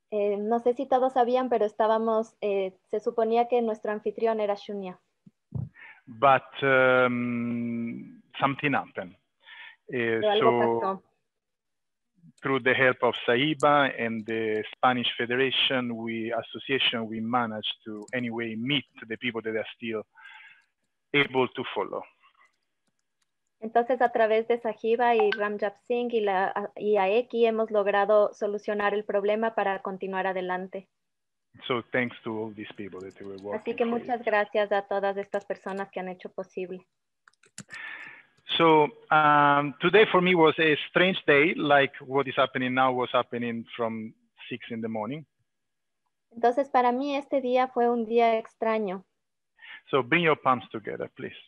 No sé si todos sabían, pero se suponía que nuestro anfitrión era Shunya. But something happened. Pero algo pasó. Through the help of SAIBA and the Spanish Federation, we managed to anyway meet the people that are still able to follow. Entonces, a través de Sahiba y Ramjap Singh y AECI hemos logrado solucionar el problema para continuar adelante. So thanks to all these people that were working. Así que muchas gracias a todas estas personas que han hecho posible. So today for me was a strange day, like what is happening now was happening from 6 in the morning. Entonces, para mí este día fue un día extraño. So bring your palms together, please.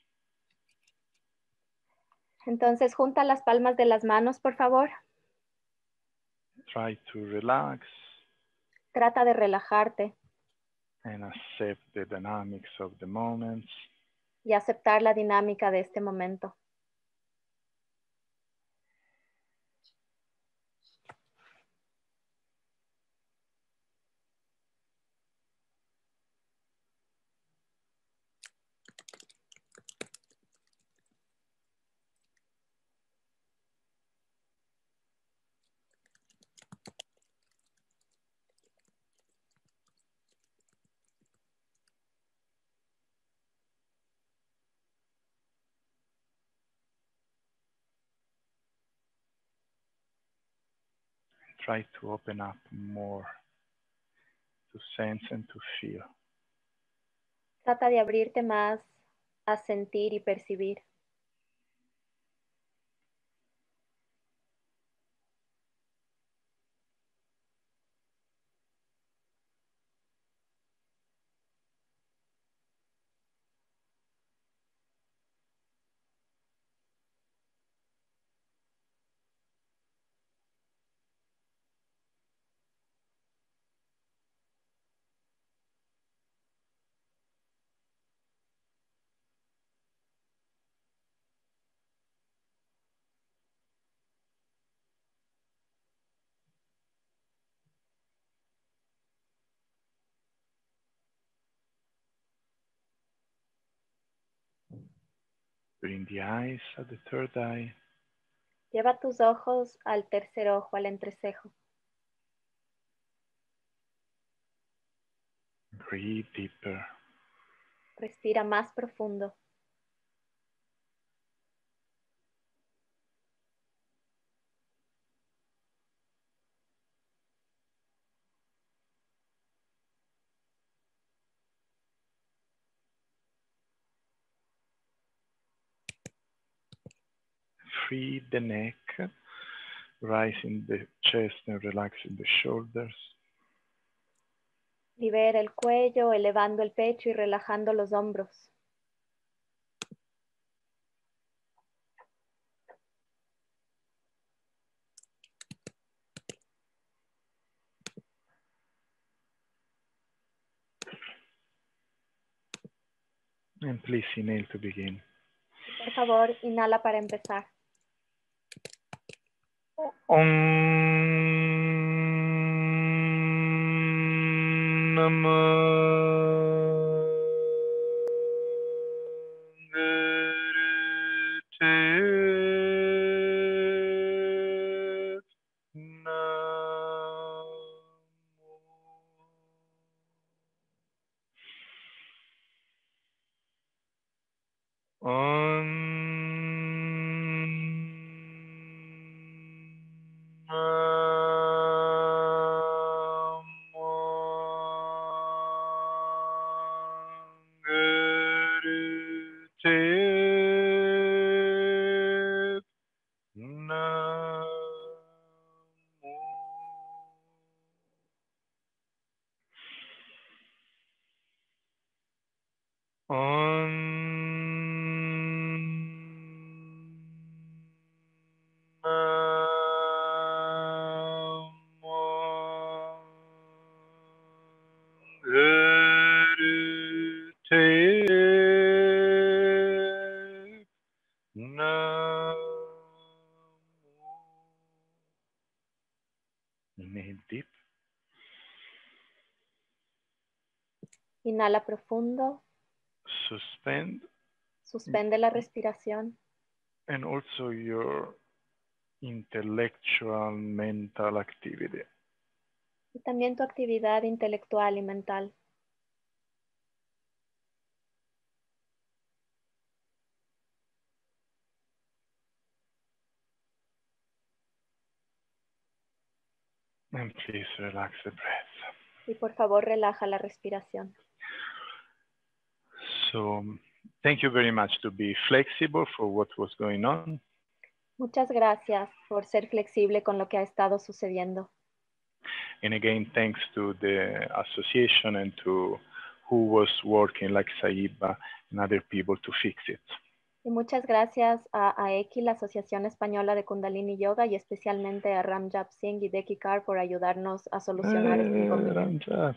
Entonces, junta las palmas de las manos, por favor. Try to relax. Trata de relajarte. And accept the dynamics of the moments. Y aceptar la dinámica de este momento. Try to open up more to sense and to feel. Trata de abrirte más a sentir y percibir. Bring the eyes at the third eye. Lleva tus ojos al tercer ojo, al entrecejo. Breathe deeper. Respira más profundo. Free the neck, rising the chest and relaxing the shoulders. Libera el cuello, elevando el pecho y relajando los hombros. And please inhale to begin. Por favor, inhala para empezar. Om Namah Gurute Namo. Om Inhale deep. Inhala profundo. Suspend. Suspende la respiración. And also your intellectual, mental activity. Y también tu actividad intelectual y mental. And please relax the breath. Y por favor, relaja la respiración. So, thank you very much to be flexible for what was going on. Muchas gracias por ser flexible con lo que ha estado sucediendo. And again, thanks to the association and to who was working like Saiba and other people to fix it. Y muchas gracias a AECI, la Asociación Española de Kundalini Yoga, y especialmente a Ramjap Singh y Deki Kar por ayudarnos a solucionar este inconveniente. Ranjap.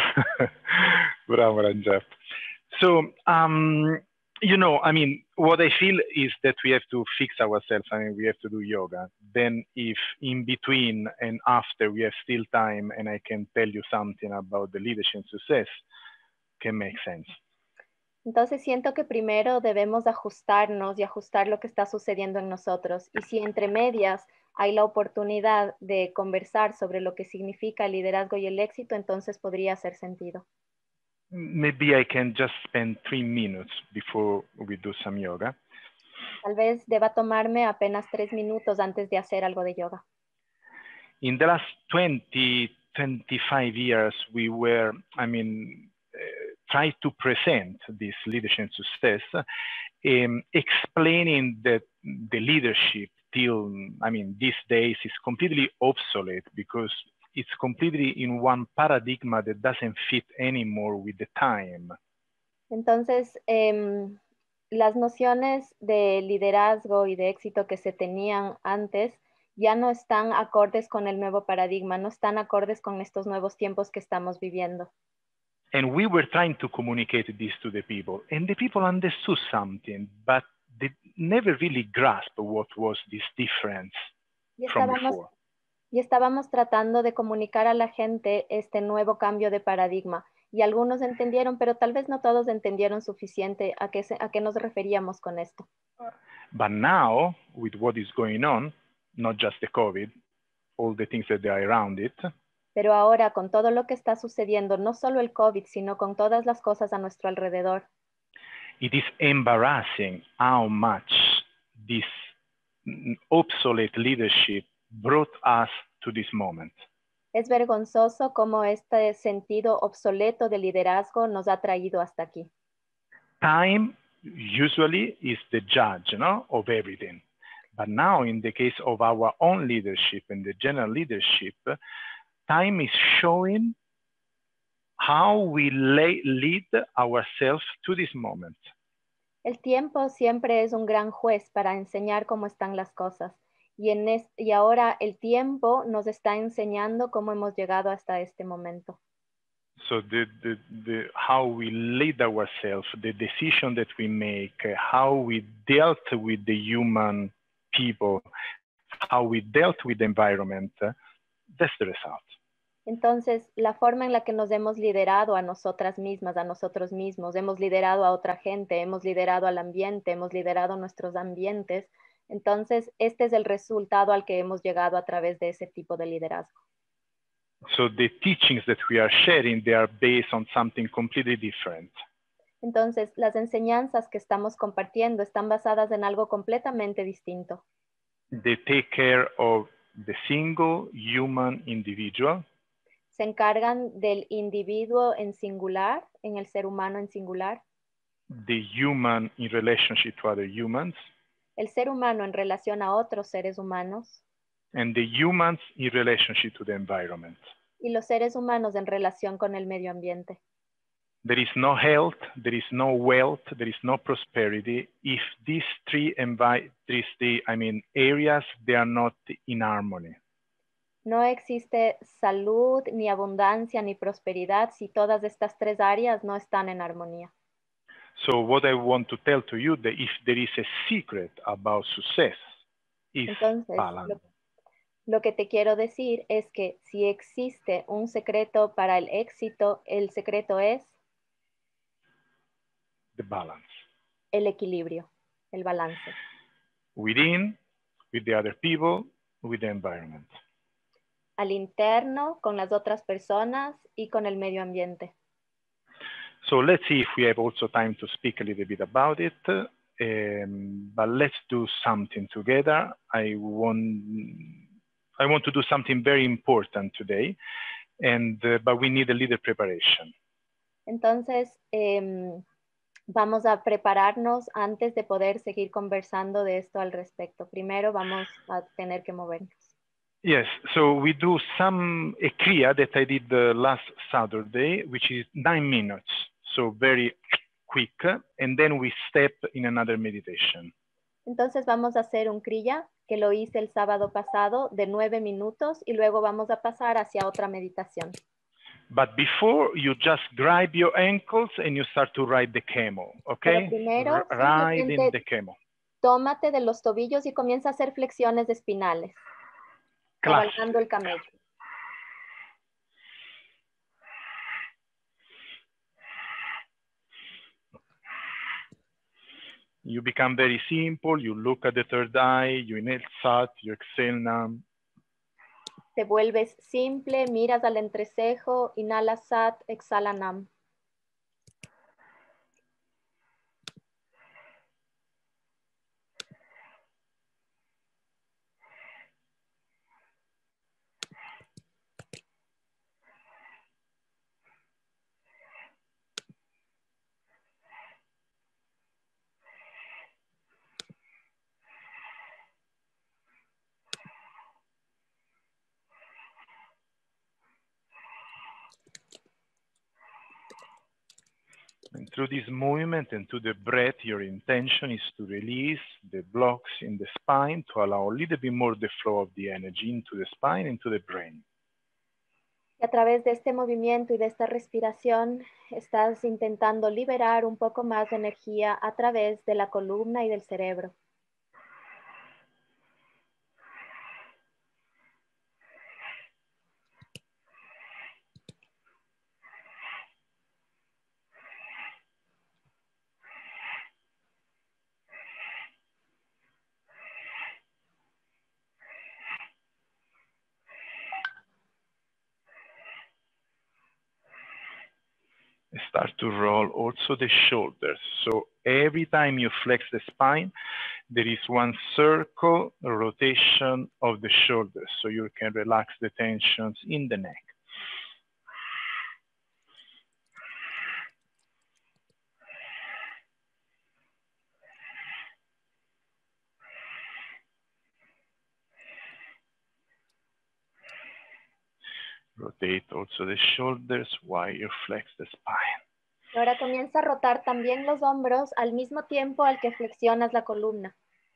Bravo, Ranjap. So, you know, I mean, what I feel is that we have to fix ourselves. I mean, we have to do yoga. Then if in between and after we have still time and I can tell you something about the leadership success, can make sense. Entonces siento que primero debemos ajustarnos y ajustar lo que está sucediendo en nosotros. Y si entre medias hay la oportunidad de conversar sobre lo que significa el liderazgo y el éxito, entonces podría hacer sentido. Maybe I can just spend 3 minutes before we do some yoga. Tal vez deba tomarme apenas 3 minutos antes de hacer algo de yoga. In the last 20, 25 years, we were, I mean, try to present this leadership success, explaining that the leadership till, I mean, these days is completely obsolete because it's completely in one paradigm that doesn't fit anymore with the time. Entonces, las nociones de liderazgo y de éxito que se tenían antes ya no están acordes con el nuevo paradigma, no están acordes con estos nuevos tiempos que estamos viviendo. And we were trying to communicate this to the people, and the people understood something, but they never really grasped what was this difference from before. Y estábamos tratando de comunicar a la gente este nuevo cambio de paradigma. Y algunos entendieron, pero tal vez no todos entendieron suficiente a qué nos referíamos con esto. But now, with what is going on, not just the COVID, all the things that are around it, pero ahora, con todo lo que está sucediendo, no solo el COVID, sino con todas las cosas a nuestro alrededor, it is embarrassing how much this obsolete leadership brought us to this moment. Es vergonzoso cómo este sentido obsoleto de liderazgo nos ha traído hasta aquí. Time usually is the judge, no, of everything. But now, in the case of our own leadership and the general leadership, time is showing how we lead ourselves to this moment. El tiempo siempre es un gran juez para enseñar cómo están las cosas. Y ahora el tiempo nos está enseñando cómo hemos llegado hasta este momento. So how we lead ourselves, the decision that we make, how we dealt with the human people, how we dealt with the environment, that's the result. Entonces, la forma en la que nos hemos liderado a nosotras mismas, a nosotros mismos, hemos liderado a otra gente, hemos liderado al ambiente, hemos liderado nuestros ambientes. Entonces, este es el resultado al que hemos llegado a través de ese tipo de liderazgo. So the teachings that we are sharing, they are based on something completely different. Entonces, las enseñanzas que estamos compartiendo están basadas en algo completamente distinto. They take care of the single human individual. Se encargan del individuo en singular, en el ser humano en singular. The human in relationship to other humans. El ser humano en relación a otros seres humanos. And the humans in relationship to the environment. Y los seres humanos en relación con el medio ambiente. There is no health, there is no wealth, there is no prosperity if these three areas, they are not in harmony. No existe salud, ni abundancia, ni prosperidad si todas estas tres áreas no están en armonía. So what I want to tell to you, that if there is a secret about success, is balance. Lo que te quiero decir es que si existe un secreto para el éxito, el secreto es the balance. El equilibrio, el balance. Within, with the other people, with the environment. Al interno, con las otras personas y con el medio ambiente. So let's see if we have also time to speak a little bit about it. But let's do something together. I want to do something very important today, but we need a little preparation. Entonces, vamos a prepararnos antes de poder seguir conversando de esto al respecto. Primero vamos a tener que movernos. Yes, so we do a kriya that I did last Saturday, which is 9 minutes, so very quick, and then we step in another meditation. Entonces vamos a hacer un kriya que lo hice el sábado pasado de 9 minutos y luego vamos a pasar hacia otra meditación. But before, you just grab your ankles and you start to ride the camel, okay? Pero primero, Riding the camel. Tómate de los tobillos y comienza a hacer flexiones espinales. Cabalgando el camello. You become very simple. You look at the third eye, you inhale Sat, you exhale Nam. Te vuelves simple, miras al entrecejo, inhala Sat, exhala Nam. And through this movement and through the breath, your intention is to release the blocks in the spine to allow a little bit more the flow of the energy into the spine, into the brain. Y a través de este movimiento y de esta respiración, estás intentando liberar un poco más de energía a través de la columna y del cerebro. Start to roll also the shoulders. So every time you flex the spine, there is one circle rotation of the shoulders. So you can relax the tensions in the neck. Rotate also the shoulders while you flex the spine. Y ahora comienza a rotar también los hombros al mismo tiempo al que flexionas la columna.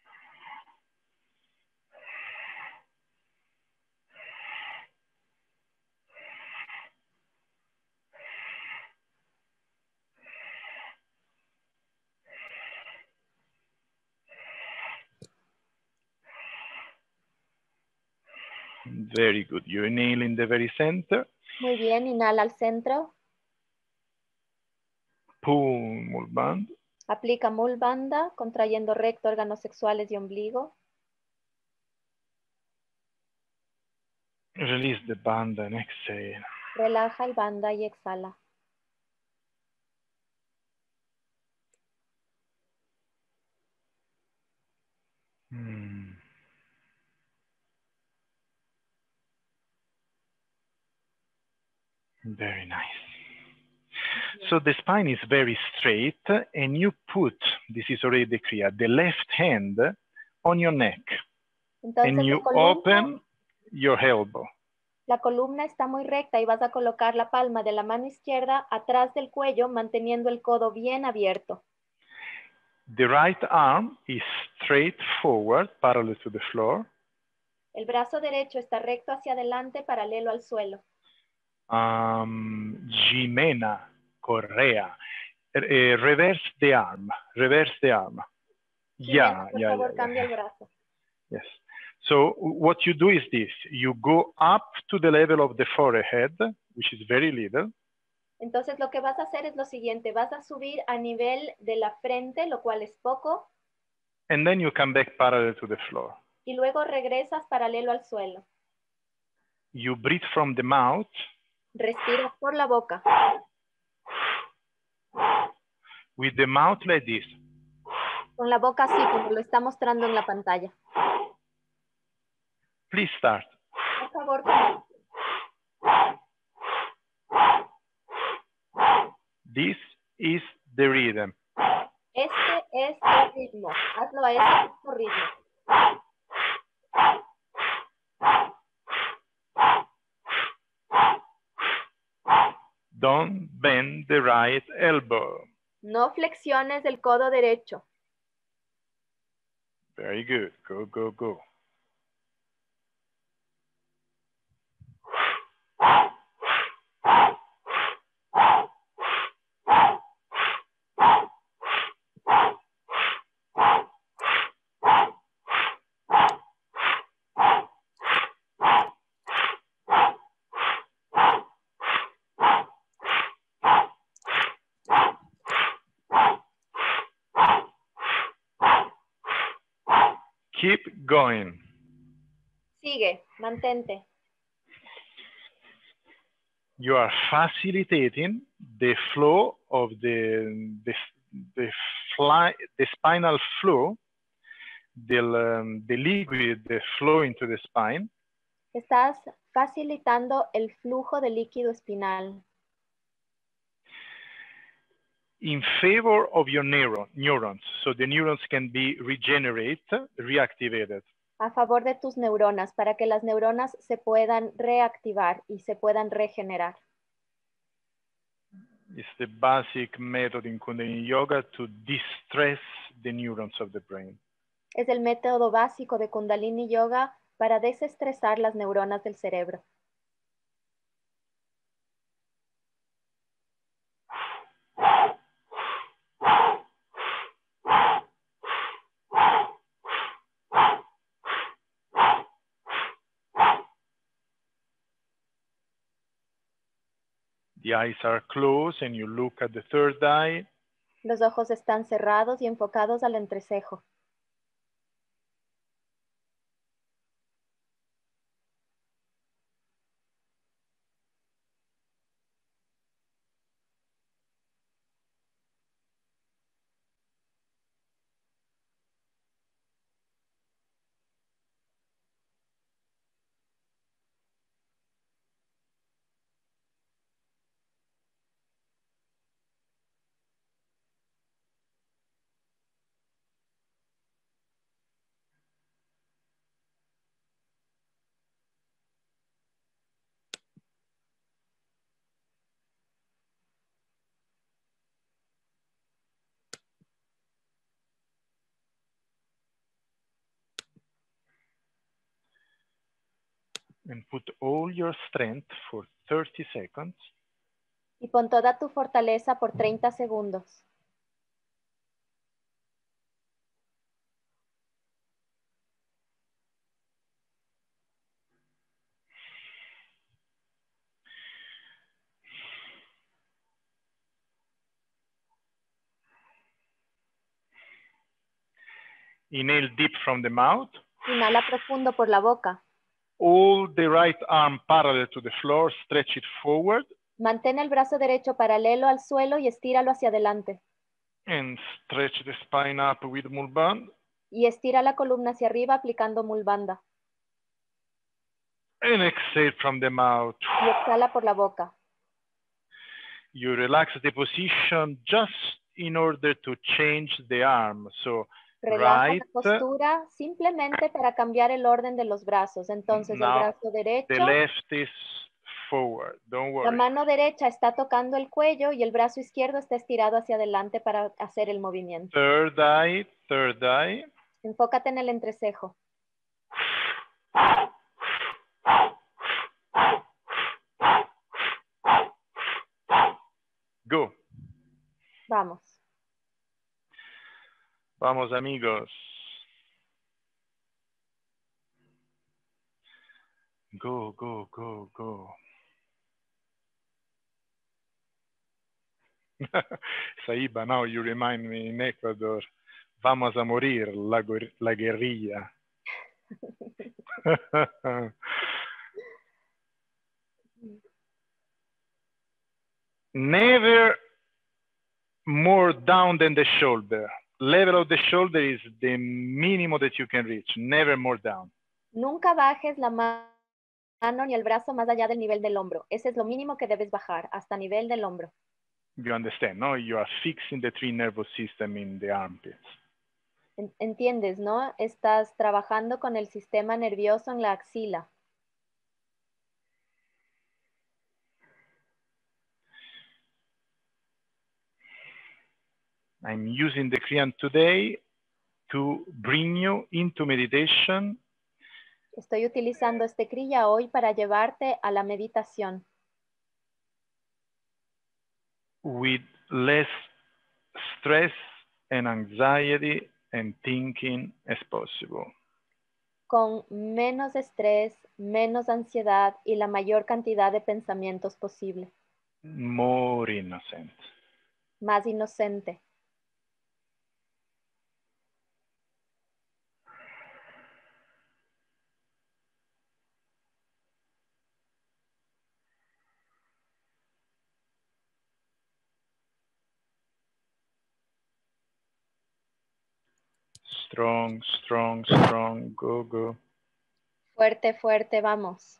Very good. You inhale in the very center. Muy bien, inhala al centro. Pull Mul Bandha. Aplica Mul Bandha, contrayendo recto órganos sexuales y ombligo. Release the bandha and exhale. Relaja el bandha y exhala. Very nice. So the spine is very straight and you put, this is already the kriya, the left hand on your neck. Entonces, and you open your elbow. La columna está muy recta y vas a colocar la palma de la mano izquierda atrás del cuello, manteniendo el codo bien abierto. The right arm is straight forward, parallel to the floor. El brazo derecho está recto hacia adelante, paralelo al suelo. Jimena Correa. Reverse the arm. Reverse the arm. Jimena, por favor, cambia el brazo. Yes. So what you do is this. You go up to the level of the forehead, which is very little. Entonces lo que vas a hacer es lo siguiente, vas a subir a nivel de la frente, lo cual es poco, and then you come back parallel to the floor. y luego regresas paralelo al suelo. You breathe from the mouth. Respiras por la boca. With the mouth like this. Con la boca así, como lo está mostrando en la pantalla. Please start. Por favor, comience. This is the rhythm. Este es el ritmo. Hazlo a ese mismo ritmo. Don't bend the right elbow. No flexiones el codo derecho. Very good. Go, go, go. Keep going. Sigue, mantente. You are facilitating the flow of the spinal flow, the liquid, the flow into the spine. Estás facilitando el flujo de líquido espinal. In favor of your neurons, so the neurons can be reactivated. A favor de tus neuronas, para que las neuronas se puedan reactivar y se puedan regenerar. It's the basic method in Kundalini Yoga to distress the neurons of the brain. Es el método básico de Kundalini Yoga para desestresar las neuronas del cerebro. The eyes are closed and you look at the third eye. Los ojos están cerrados y enfocados al entrecejo. And put all your strength for 30 seconds. Y pon toda tu fortaleza por 30 segundos. Inhale deep from the mouth. Inhala profundo por la boca. Hold the right arm parallel to the floor, stretch it forward. Mantén el brazo derecho paralelo al suelo y estíralo hacia adelante. And stretch the spine up with Mulband. Y estira la columna hacia arriba aplicando Mulbandha. And exhale from the mouth. Y exhala por la boca. You relax the position just in order to change the arm. So Relaja right, la postura simplemente para cambiar el orden de los brazos. Entonces el now brazo the derecho, left is forward. Don't la worry. mano derecha está tocando el cuello y el brazo izquierdo está estirado hacia adelante para hacer el movimiento. Third eye, third eye. Enfócate en el entrecejo. Go. Vamos. Vamos, amigos. Go, go, go, go. Saiba, now you remind me in Ecuador, vamos a morir, la guerrilla. Never more down than the shoulder. Level of the shoulder is the minimum that you can reach, never more down. Nunca bajes la mano ni el brazo más allá del nivel del hombro. Ese es lo mínimo que debes bajar, hasta nivel del hombro. You understand, no? You are fixing the three nervous system in the armpits. ¿Entiendes, no? Estás trabajando con el sistema nervioso en la axila. I'm using the Kriya today to bring you into meditation. Estoy utilizando este Kriya hoy para llevarte a la meditación. With less stress and anxiety and thinking as possible. Con menos estrés, menos ansiedad y la mayor cantidad de pensamientos posible. More innocent. Más inocente. Strong, strong, strong, go, go. Fuerte, fuerte, vamos.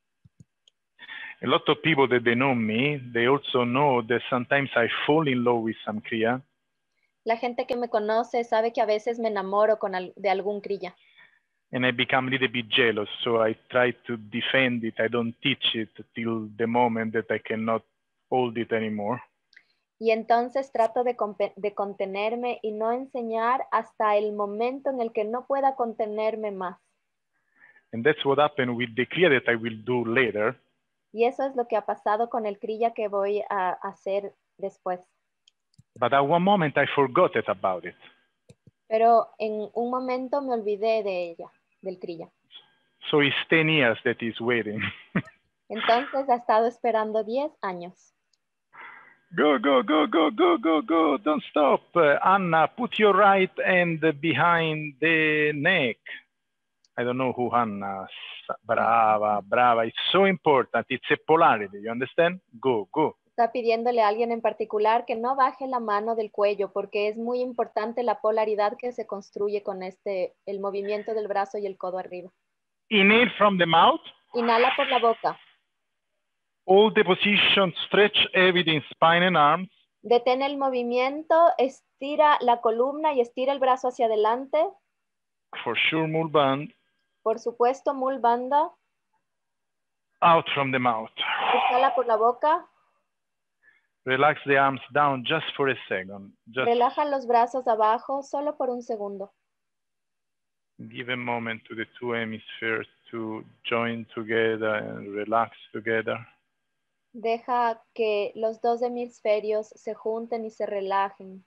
A lot of people that they know me, they also know that sometimes I fall in love with some Kriya. La gente que me conoce sabe que a veces me enamoro de algún Kriya. And I become a little bit jealous, so I try to defend it. I don't teach it till the moment that I cannot hold it anymore. Y entonces trato de contenerme y no enseñar hasta el momento en el que no pueda contenerme más. And that's what happened with the Kriya that I will do later. Y eso es lo que ha pasado con el Kriya que voy a hacer después. But at one moment I forgot it about it. Pero en un momento me olvidé de ella, del Kriya. So it's 10 years that he's waiting. Entonces ha estado esperando 10 años. Go, go, go, go, go, go, go. Don't stop. Anna, put your right hand behind the neck. I don't know who Anna. Brava, brava. It's so important. It's a polarity. You understand? Go, go. Está pidiéndole a alguien en particular que no baje la mano del cuello porque es muy importante la polaridad que se construye con el movimiento del brazo y el codo arriba. Inhale from the mouth. Inhala por la boca. Hold the position, stretch everything, spine and arms. Detén el movimiento, estira la columna y estira el brazo hacia adelante. For sure, Mul Bandha. Por supuesto, Mul Bandha. Out from the mouth. Exhala por la boca. Relax the arms down just for a second. Just relaja los brazos abajo solo por un segundo. give a moment to the two hemispheres to join together and relax together. Deja que los dos hemisferios se junten y se relajen.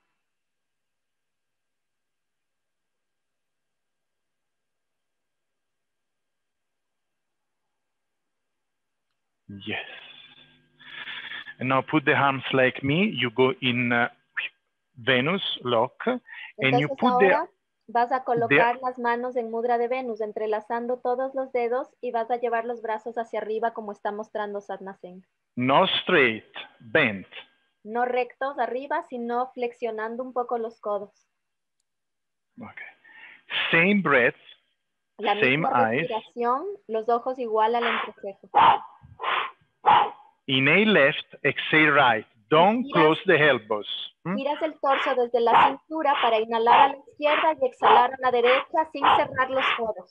Yes. And now put the arms like me. You go in Venus lock. And you Entonces put ahora vas a colocar las manos en mudra de Venus, entrelazando todos los dedos y vas a llevar los brazos hacia arriba como está mostrando Sadhana Singh. No straight, bent. No rectos arriba, sino flexionando un poco los codos. Okay. Same breath, La same misma eyes. respiración, los ojos igual al entrecejo. Inhale left, exhale right. Don't close the elbows. Giras el torso desde la cintura para inhalar a la izquierda y exhalar a la derecha sin cerrar los codos.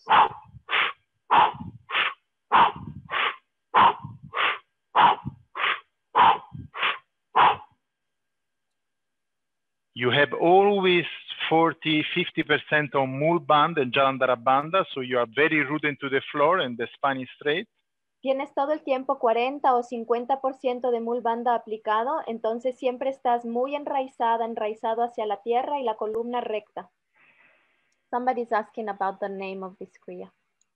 You have always 40–50% on Mul Bandha and Jalandhara Bandha, so you are very rooted to the floor and the spine is straight. Tienes todo el tiempo 40 o 50% de Mul Bandha aplicado, entonces siempre estás muy enraizado hacia la tierra y la columna recta. Somebody's asking about the name of this Kriya.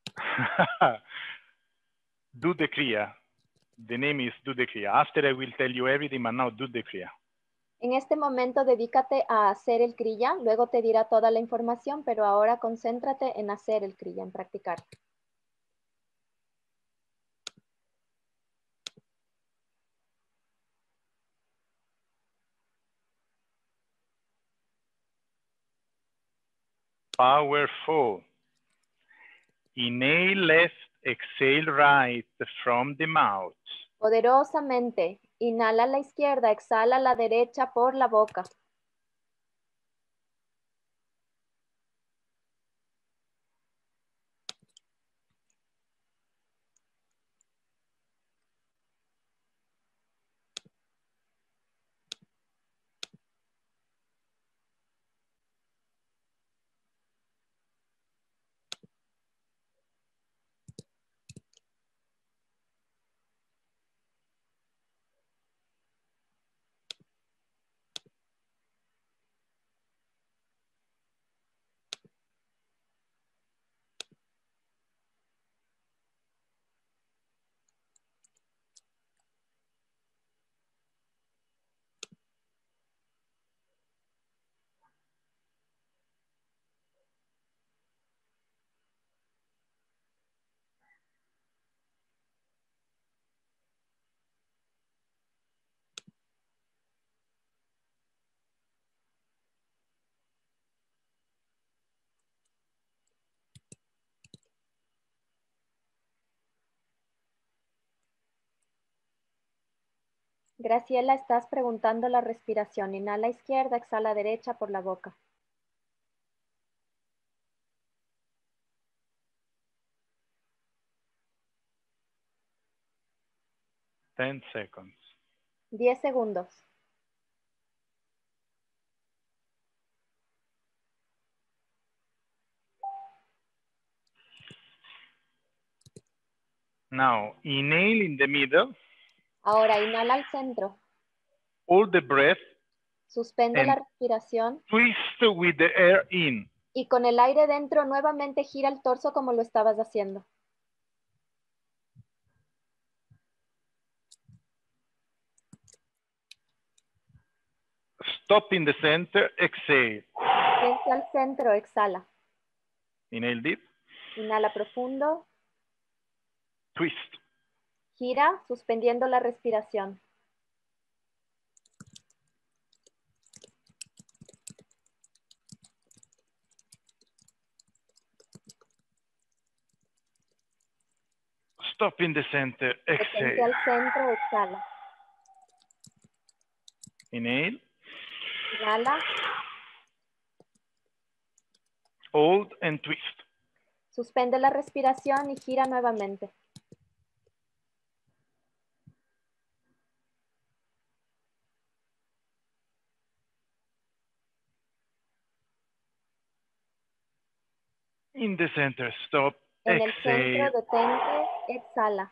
Do the Kriya. The name is Do the Kriya. After I will tell you everything, but now do the Kriya. En este momento dedícate a hacer el kriya, luego te dirá toda la información, pero ahora concéntrate en hacer el kriya, en practicar. Powerful. Inhale left, exhale right from the mouth. Poderosamente, inhala a la izquierda, exhala a la derecha por la boca. Graciela, estás preguntando la respiración. Inhala izquierda, exhala derecha por la boca. Ten seconds. 10 segundos. Now, inhale in the middle. Ahora inhala al centro. Hold the breath Suspende la and respiración. twist with the air in. Y con el aire dentro nuevamente gira el torso como lo estabas haciendo. Stop in the center, exhale. Vente al centro, exhala. Inhale deep, Inhala profundo. twist. Gira, suspendiendo la respiración. Stop in the center, Detente exhale. al centro, exhala. Inhale, Inhala, hold and twist. suspende la respiración y gira nuevamente. In the center, stop, En el centro, exhale. detente, exhala.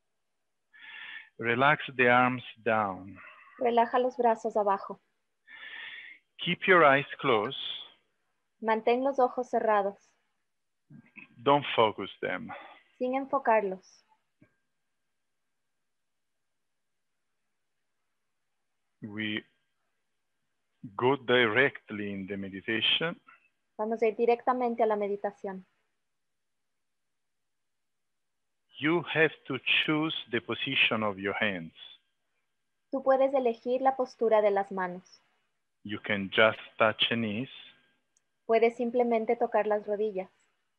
Relax the arms down. Relaja los brazos abajo. Keep your eyes closed. Mantén los ojos cerrados, Don't focus them. sin enfocarlos. We go directly in the meditation. Vamos a ir directamente a la meditación. You have to choose the position of your hands. Tú puedes elegir la postura de las manos. You can just touch a knees. Puedes simplemente tocar las rodillas.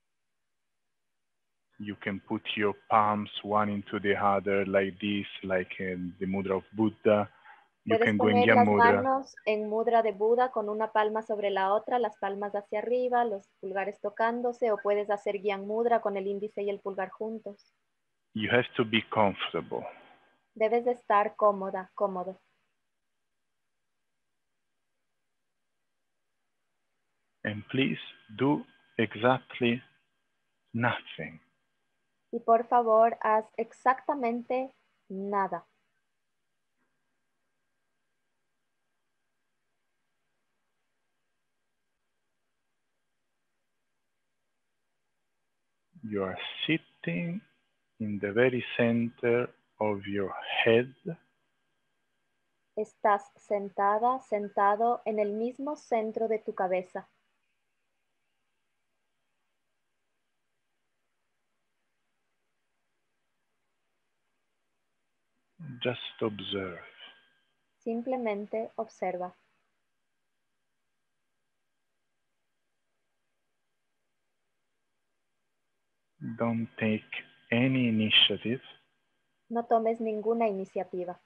You can put your palms one into the other like this, like in the mudra of Buddha. You Puedes can go in poner Gyan las mudra. manos en mudra de Buda con una palma sobre la otra, las palmas hacia arriba, los pulgares tocándose, o puedes hacer Gyan mudra con el índice y el pulgar juntos. You have to be comfortable. Debes de estar cómoda, cómodo. And please do exactly nothing. Y por favor, haz exactamente nada. You are sitting in the very center of your head. Estás sentada, sentado en el mismo centro de tu cabeza. Just observe. Simplemente observa. Don't take any initiative. No tomes ninguna iniciativa.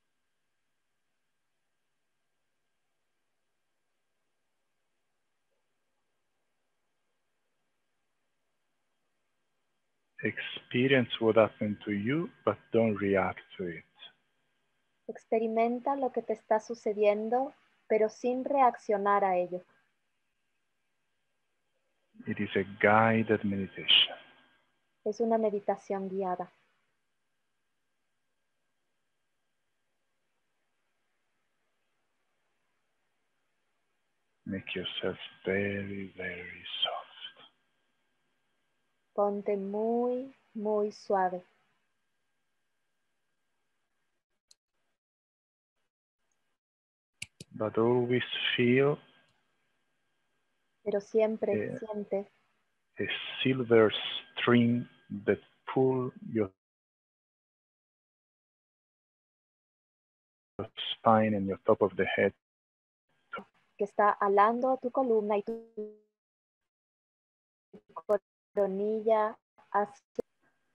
Experience what happened to you, but don't react to it. Experimenta lo que te está sucediendo, pero sin reaccionar a ello. It is a guided meditation. Es una meditación guiada. Make yourself very, very soft. Ponte muy, muy suave. But always feel Pero siempre siente a silver string that pull your spine and your top of the head. que está alando tu columna y tu coronilla hacia.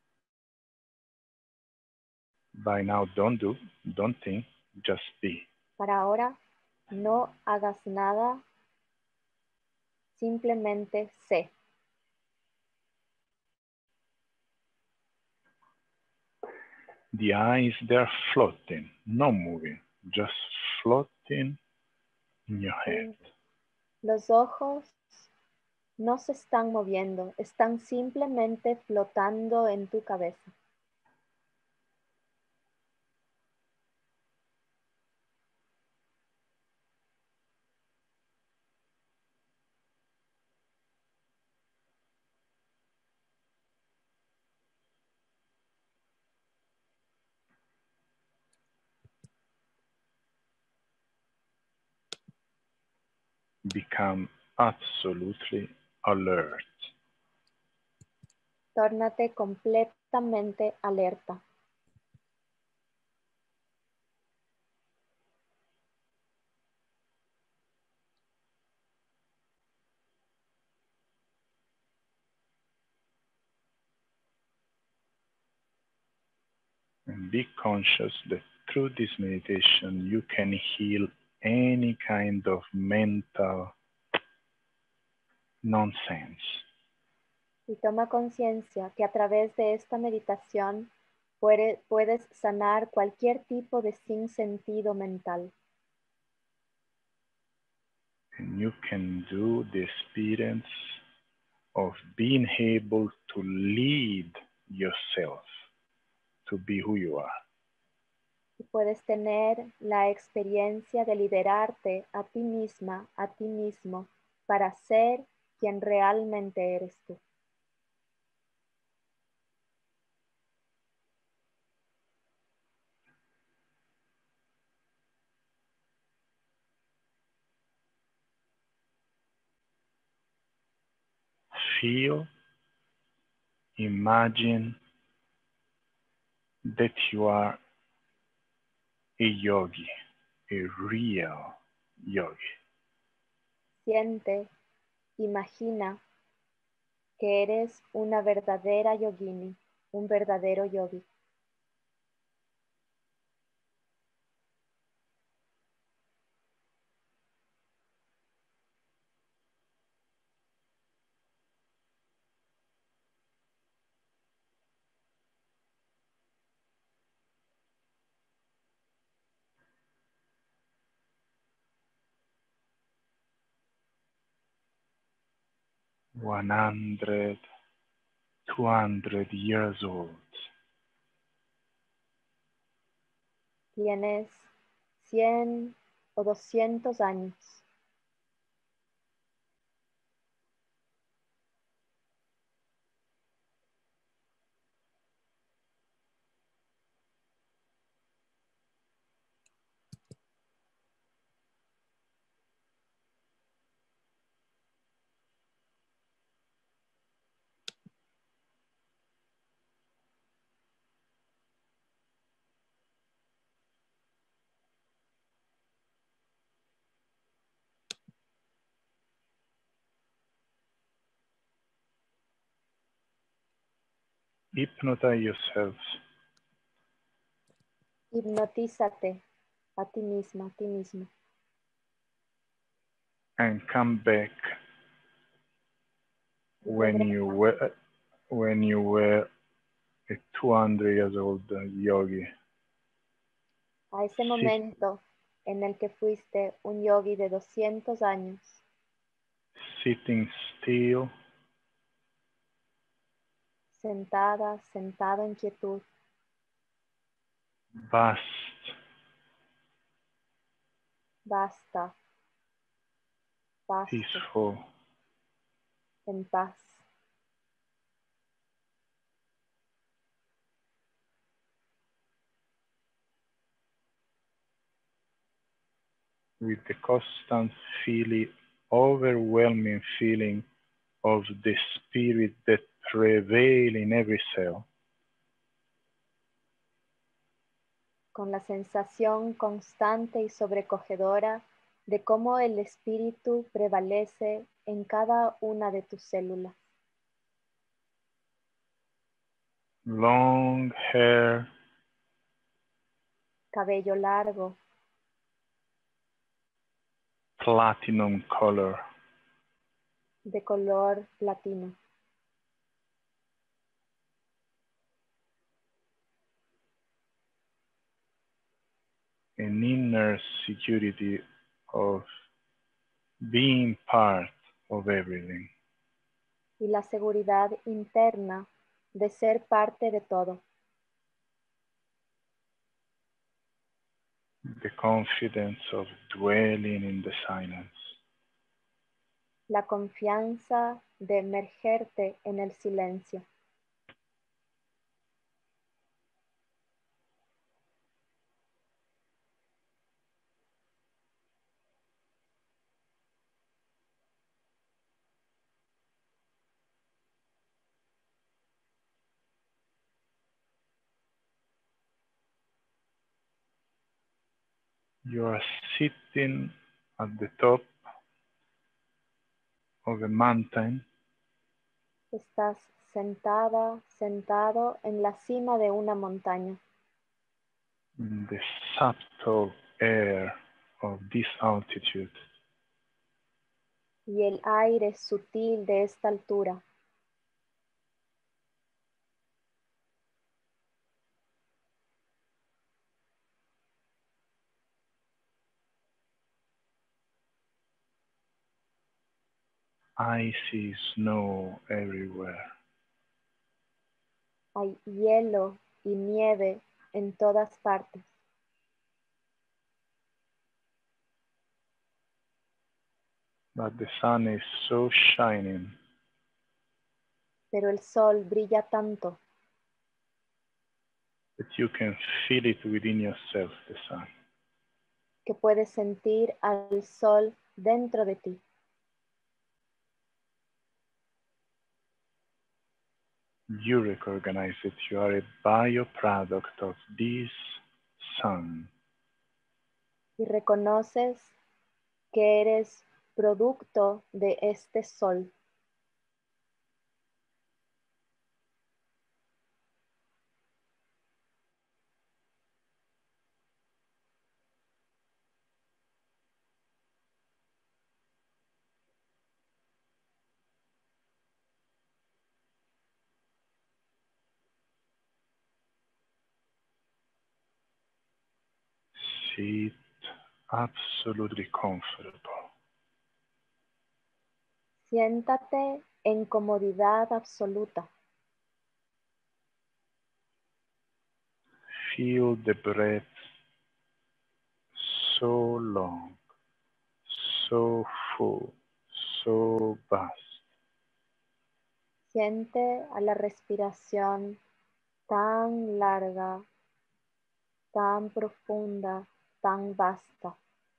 By now, don't think, just be. Para ahora, no hagas nada, simplemente sé. The eyes, they're floating, not moving, just floating in your head. Los ojos no se están moviendo, están simplemente flotando en tu cabeza. Become absolutely alert. Tórnate completamente alerta. And be conscious that through this meditation, you can heal any kind of mental nonsense. Y toma conciencia que a través de esta meditación puedes sanar cualquier tipo de sinsentido mental. And you can do the experience of being able to lead yourself to be who you are. Y puedes tener la experiencia de liderarte a ti misma, a ti mismo, para ser quien realmente eres tú. Feel, imagine that you are a yogi, a real yogi. Siente, imagina que eres una verdadera yogini, un verdadero yogi. One hundred, 200 years old. Tienes 100 o 200 años. Hypnotize yourself. Hipnotízate a ti misma, a ti mismo. And come back when you were a 200 years old yogi. A ese momento en el que fuiste un yogi de 200 años. Sitting still. Sentada, sentado en quietud. Vast. Basta. Vasto. Peaceful. En paz. With the constant feeling, overwhelming feeling of the spirit that prevails in every cell. Con la sensación constante y sobrecogedora de cómo el espíritu prevalece en cada una de tus células. Long hair. Cabello largo. Platinum color. De color platino. An inner security of being part of everything. Y la seguridad interna de ser parte de todo. The confidence of dwelling in the silence. La confianza de emergerte en el silencio. You are sitting at the top of a mountain. Estás sentada, sentado en la cima de una montaña. In the subtle air of this altitude. Y el aire sutil de esta altura. Icy snow everywhere. Hay hielo y nieve en todas partes. But the sun is so shining. Pero el sol brilla tanto. That you can feel it within yourself, the sun. Que puedes sentir al sol dentro de ti. You recognize that you are a bioproduct of this sun. Y reconoces que eres producto de este sol. Sit absolutely comfortable. Siéntate en comodidad absoluta. Feel the breath so long, so full, so vast. Siente a la respiración tan larga, tan profunda, tan vasta.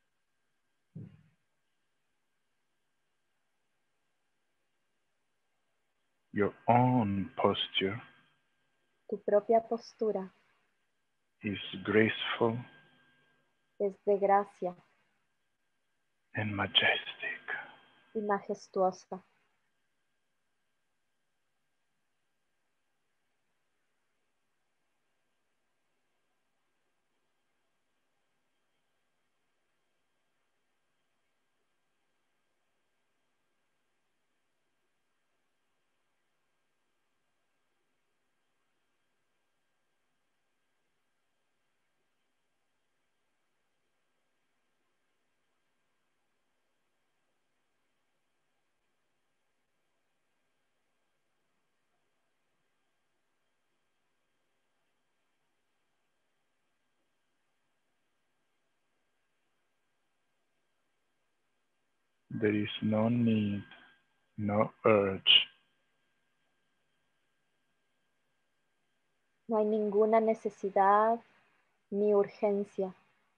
Your own posture Tu propia postura is graceful es de gracia and majestic. y majestuosa. There is no need, no urge. No hay ninguna necesidad ni urgencia.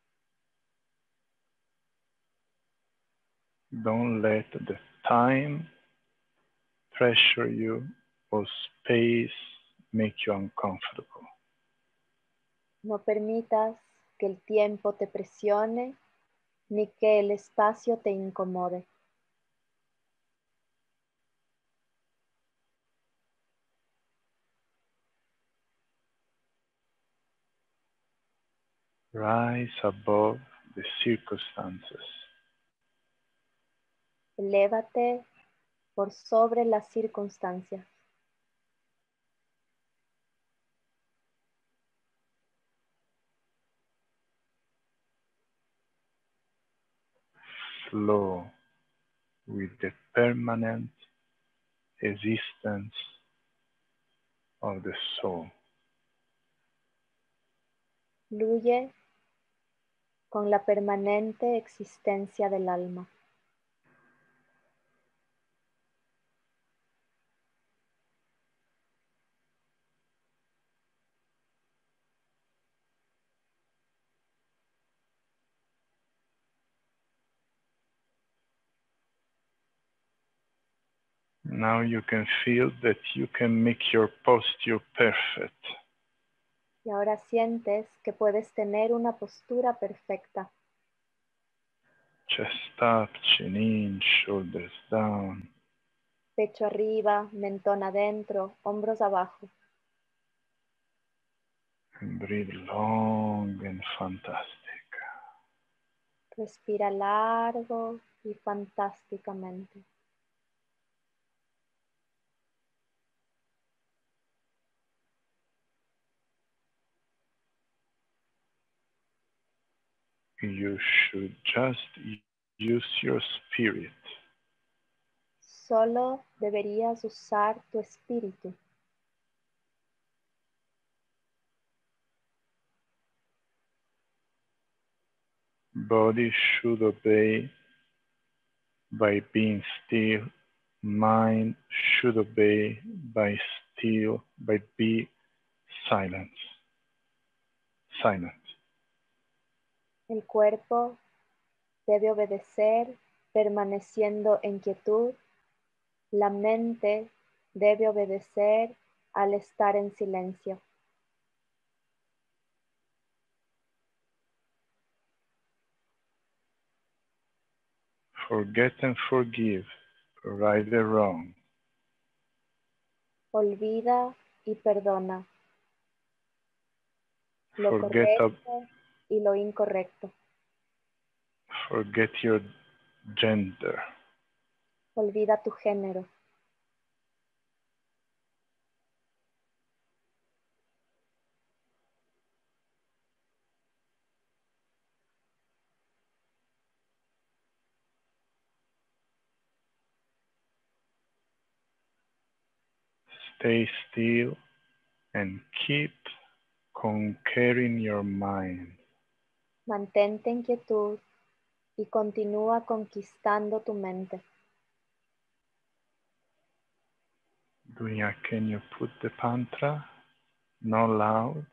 Don't let the time pressure you or space make you uncomfortable. No permitas que el tiempo te presione ni que el espacio te incomode. Rise above the circumstances. Elévate por sobre las circunstancias. Flow with the permanent existence of the soul. Fluye con la permanente existencia del alma. Now you can feel that you can make your posture perfect. Y ahora sientes que puedes tener una postura perfecta. Chest up, chin in, shoulders down. Pecho arriba, mentón adentro, hombros abajo. And breathe long and fantastic. Respira largo y fantásticamente. You should just use your spirit. Solo deberías usar tu espíritu. Body should obey by being still. Mind should obey by be silent. Silent. El cuerpo debe obedecer permaneciendo en quietud. La mente debe obedecer al estar en silencio. Forget and forgive, right or wrong. Olvida y perdona. Lo correcto y lo incorrecto. Forget your gender. Olvida tu género. Stay still and keep conquering your mind. Mantente en quietud y continúa conquistando tu mente. Dunya, can you put the pantra? No loud.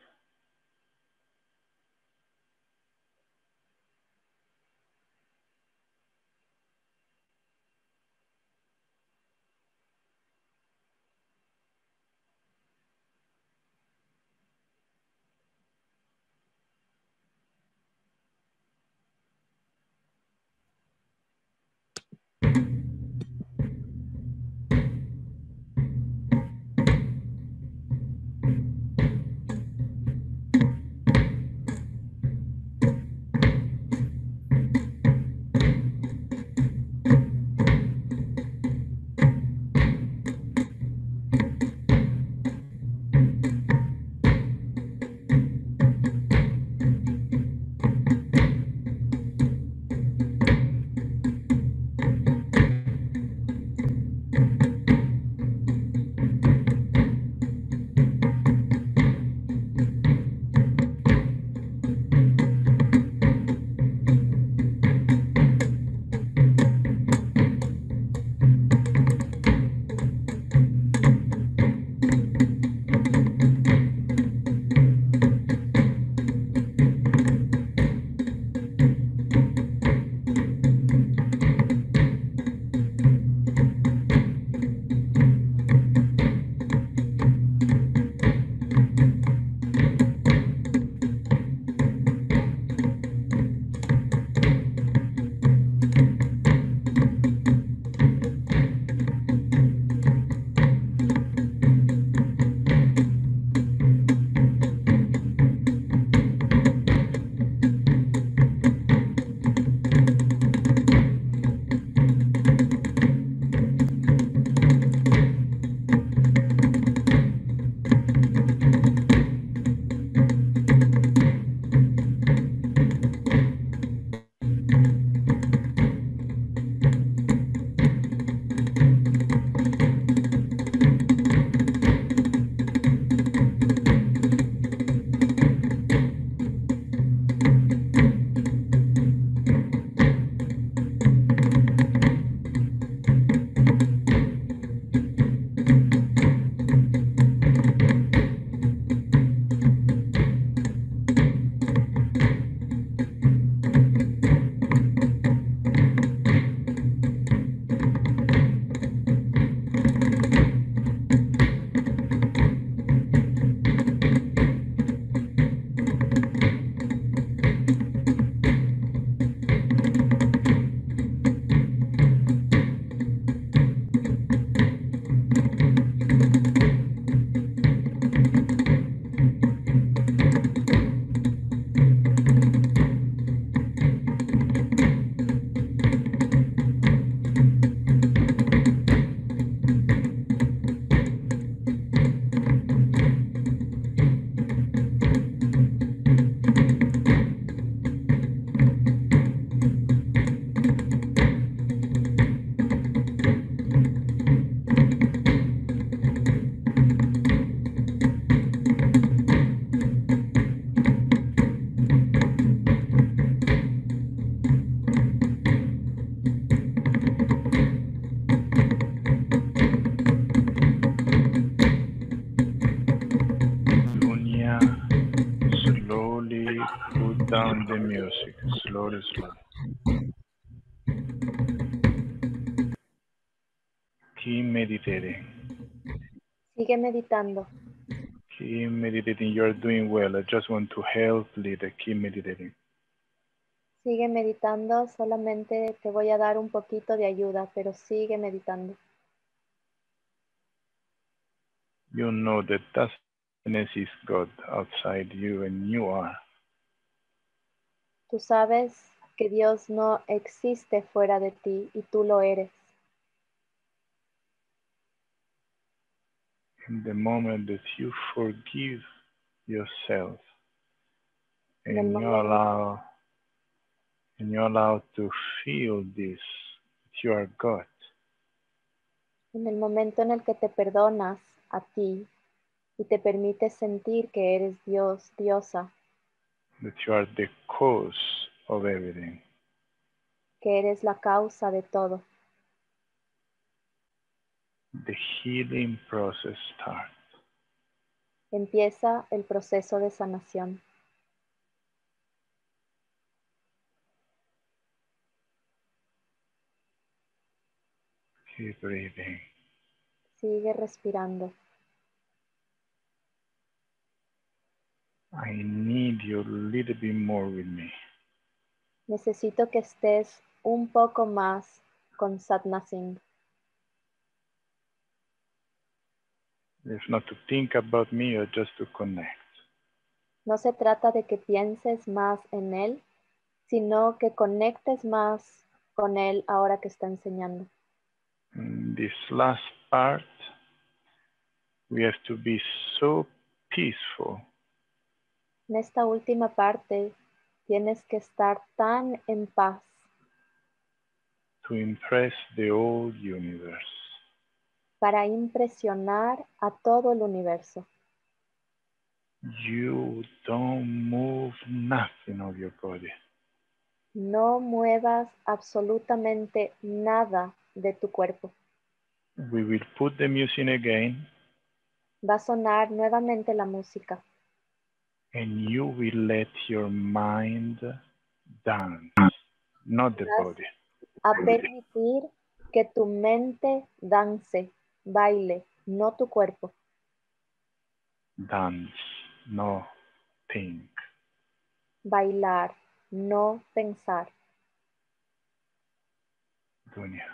down the music, slowly, slowly. Keep meditating. Sigue meditando. Keep meditating. You're doing well. I just want to help Lida. Keep meditating. Sigue meditando, solamente te voy a dar un poquito de ayuda, pero sigue meditando. You know that darkness is God outside you and you are. Tú sabes que Dios no existe fuera de ti y tú lo eres. In the moment that you forgive yourself and you allow to feel this, that you are God. En el momento en el que te perdonas a ti y te permites sentir que eres Dios, diosa, That you are the cause of everything. que eres la causa de todo, The healing process starts. empieza el proceso de sanación. Keep breathing. Sigue respirando. I need you a little bit more with me. Necesito que estés un poco más con Satnam Singh. It's not to think about me or just to connect. No se trata de que pienses más en él, sino que conectes más con él ahora que está enseñando. In this last part, we have to be so peaceful En esta última parte tienes que estar tan en paz to impress the whole universe. para impresionar a todo el universo. You don't move nothing of your body. No muevas absolutamente nada de tu cuerpo. We will put the music again, Va a sonar nuevamente la música and you will let your mind dance, not the body. a permitir que tu mente dance, baile, no tu cuerpo. Dance, no think. Bailar, no pensar. Dunya.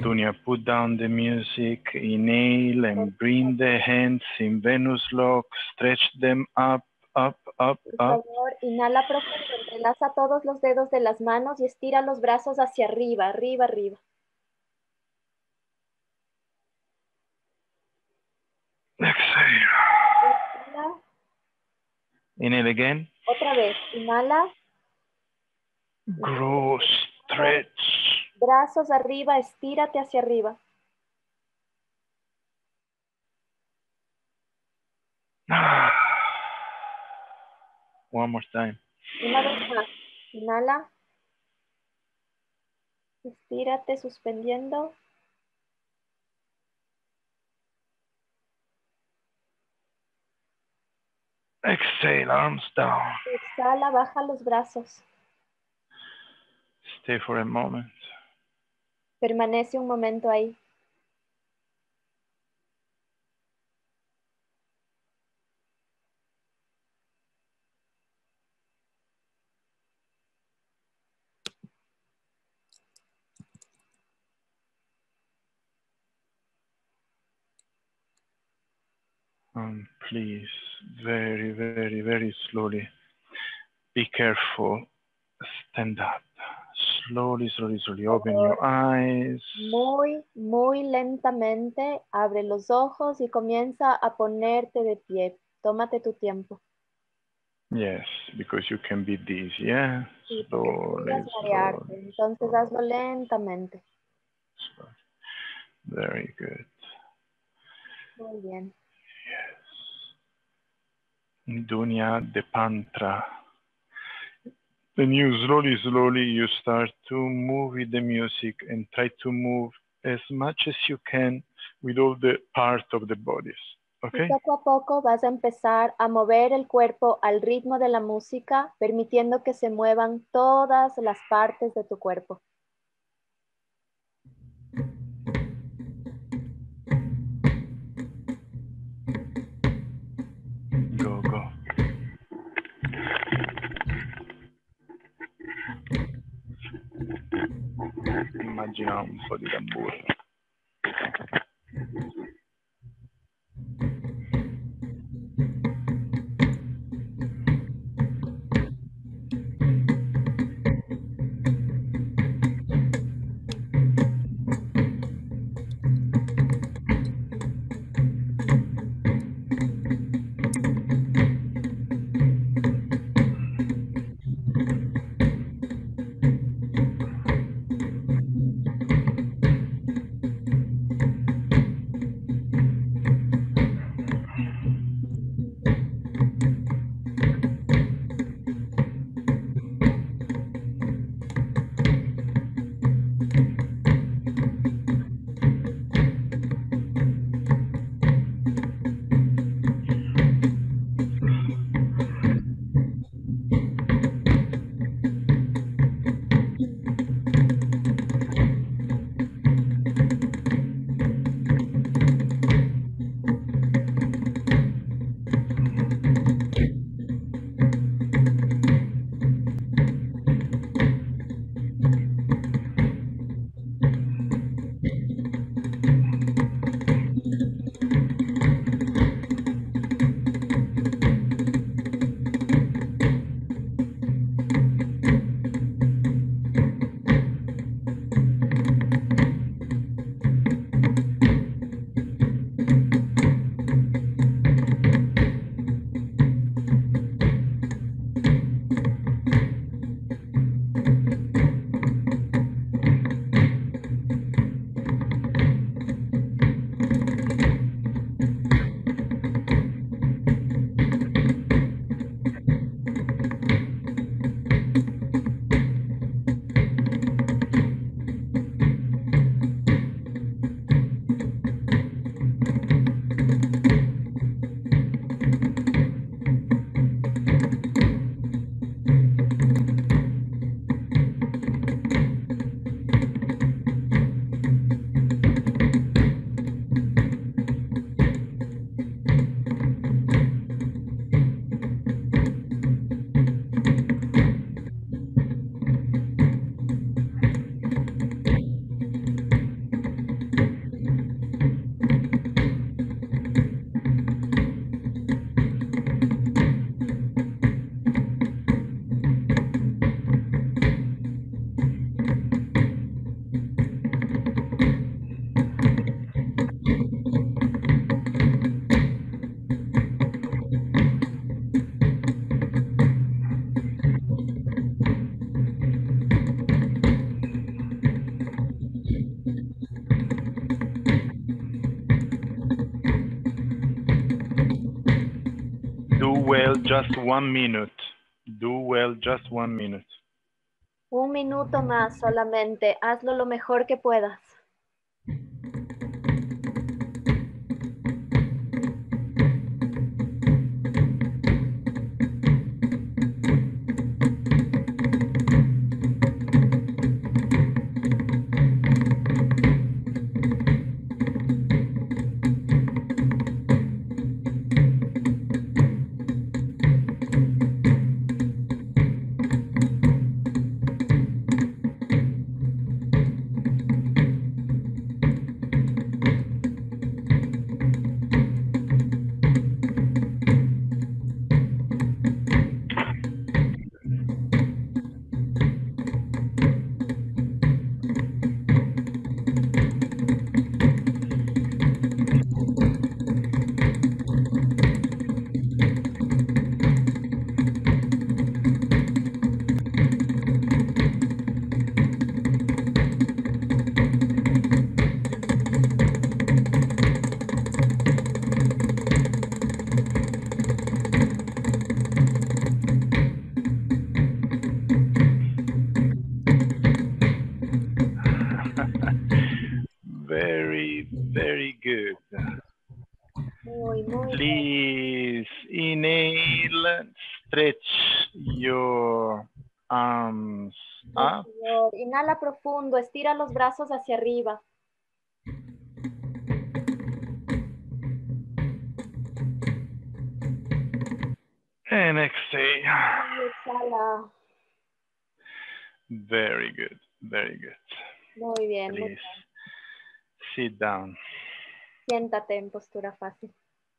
Dunya, put down the music, inhale and bring the hands in Venus lock, stretch them up, up, up, Por up. favor, inhala profundo, entrelaza todos los dedos de las manos y estira los brazos hacia arriba, arriba, arriba. Exhale. Inhala. Inhale again. Otra vez, inhala. Grow, stretch. Brazos arriba, estírate hacia arriba. One more time. Una vez más, inhala. Estírate suspendiendo. Exhale, arms down. Exhala, baja los brazos. Stay for a moment. Permanece un momento ahí. And please, very, very, very slowly, be careful. Stand up. Slowly, slowly, slowly. Open your eyes. Muy, muy lentamente abre los ojos y comienza a ponerte de pie. Tómate tu tiempo. Yes, because you can be dizzy. Yeah. Sí, porque podrías marearte. Entonces hazlo lentamente. Slowly. Very good. Muy bien. Dunya Depantra. Then you slowly, slowly, you start to move with the music and try to move as much as you can with all the parts of the bodies. Okay? Y poco a poco vas a empezar a mover el cuerpo al ritmo de la música, permitiendo que se muevan todas las partes de tu cuerpo. Go, go. Immagina un po' di tamburo. well just 1 minute. Do well just 1 minute. 1 minuto más solamente. Hazlo lo mejor que puedas. Very good. Muy, muy Please inhale, stretch your arms up. bien. Inhala profundo, estira los brazos hacia arriba. And exhale. Y exhala. Very good, very good. Muy bien, muy Please bien. sit down. Siéntate en postura fácil.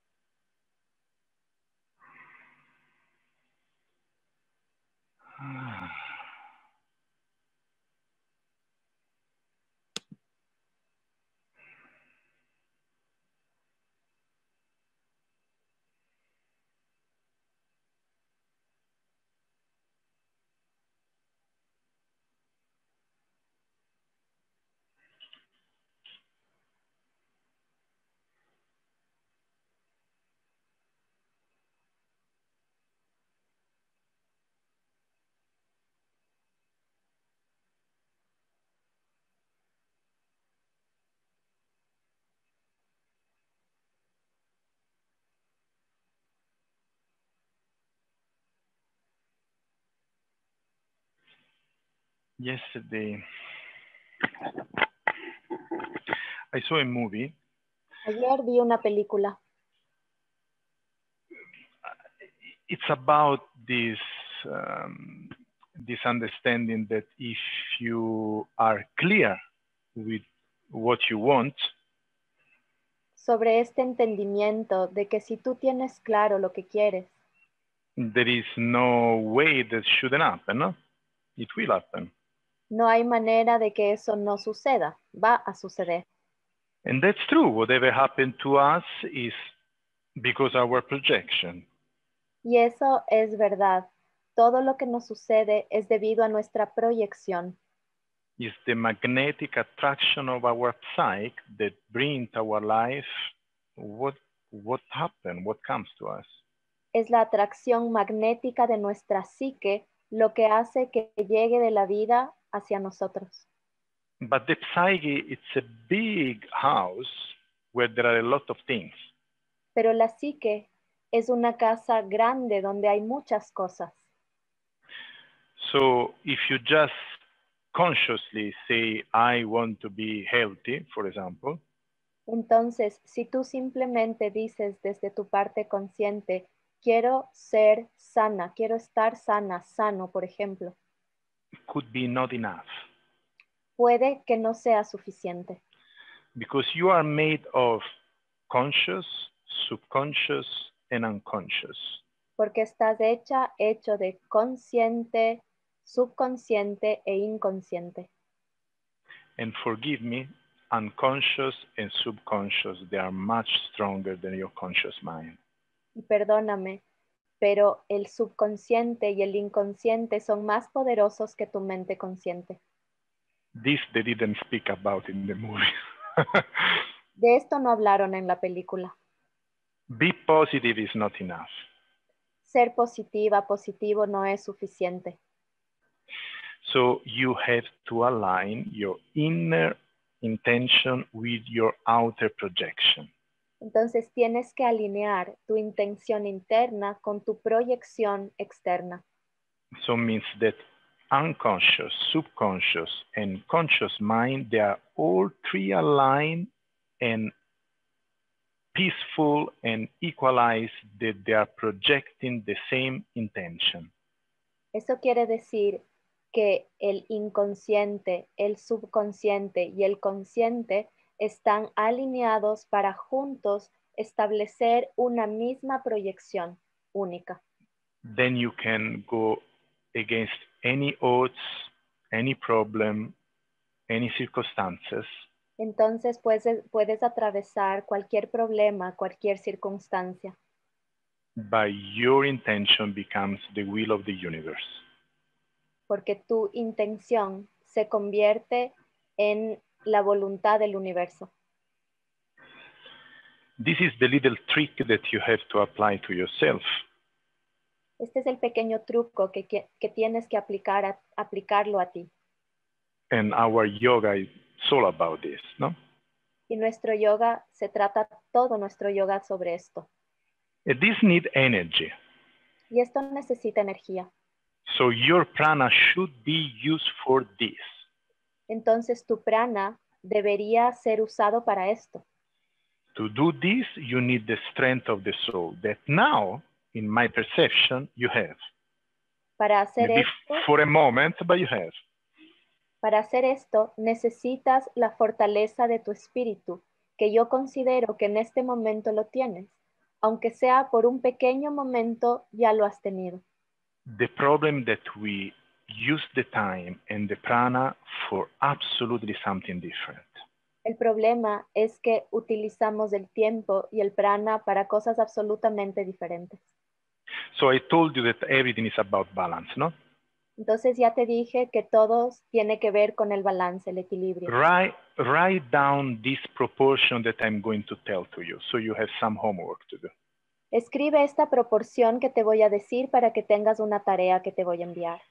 Yesterday, I saw a movie. Ayer vi una película. It's about this this understanding that if you are clear with what you want, Sobre este entendimiento de que si tú tienes claro lo que quieres, there is no way that shouldn't happen. No? It will happen. no hay manera de que eso no suceda. Va a suceder. And that's true. Whatever happened to us is because our projection. Y eso es verdad. Todo lo que nos sucede es debido a nuestra proyección. It's the magnetic attraction of our psyche that brings our life what happened, what comes to us. Es la atracción magnética de nuestra psique lo que hace que llegue de la vida hacia nosotros. But the psyche, it's a big house where there are a lot of things. Pero la psique es una casa grande donde hay muchas cosas. So if you just consciously say, I want to be healthy, for example, Entonces, si tú simplemente dices desde tu parte consciente, quiero ser sana, quiero estar sana, sano, por ejemplo, it could be not enough puede que no sea suficiente, because you are made of conscious, subconscious, and unconscious. porque estás hecho de consciente, subconsciente e inconsciente. And forgive me, unconscious and subconscious, they are much stronger than your conscious mind. Y perdóname, pero el subconsciente y el inconsciente son más poderosos que tu mente consciente. This they didn't speak about in the movie. De esto no hablaron en la película. Be positive is not enough. ser positiva, positivo no es suficiente. So you have to align your inner intention with your outer projection. Entonces tienes que alinear tu intención interna con tu proyección externa. So means that unconscious, subconscious, and conscious mind, they are all three aligned and peaceful and equalized, that they are projecting the same intention. Eso quiere decir que el inconsciente, el subconsciente y el consciente están alineados para juntos establecer una misma proyección única. Then you can go against any odds, any problem, any circumstances. Entonces puedes atravesar cualquier problema, cualquier circunstancia, By your intention becomes the will of the universe. porque tu intención se convierte en la voluntad del universo. This is the little trick that you have to apply to yourself. Este es el pequeño truco que tienes que aplicarlo a ti. And our yoga is all about this, no? Y nuestro yoga, se trata todo nuestro yoga sobre esto. This needs energy. Y esto necesita energía. So your prana should be used for this. Entonces tu prana debería ser usado para esto. To do this, you need the strength of the soul that now, in my perception, you have. Para hacer Maybe esto, for a moment, but you have. para hacer esto necesitas la fortaleza de tu espíritu, que yo considero que en este momento lo tienes. Aunque sea por un pequeño momento, ya lo has tenido. The problem that we use the time and the prana for absolutely something different. El problema es que utilizamos el tiempo y el prana para cosas absolutamente diferentes. So I told you that everything is about balance, no? Entonces ya te dije que todo tiene que ver con el balance, el equilibrio. Write down this proportion that I'm going to tell to you, so you have some homework to do. Escribe esta proporción que te voy a decir para que tengas una tarea que te voy a enviar.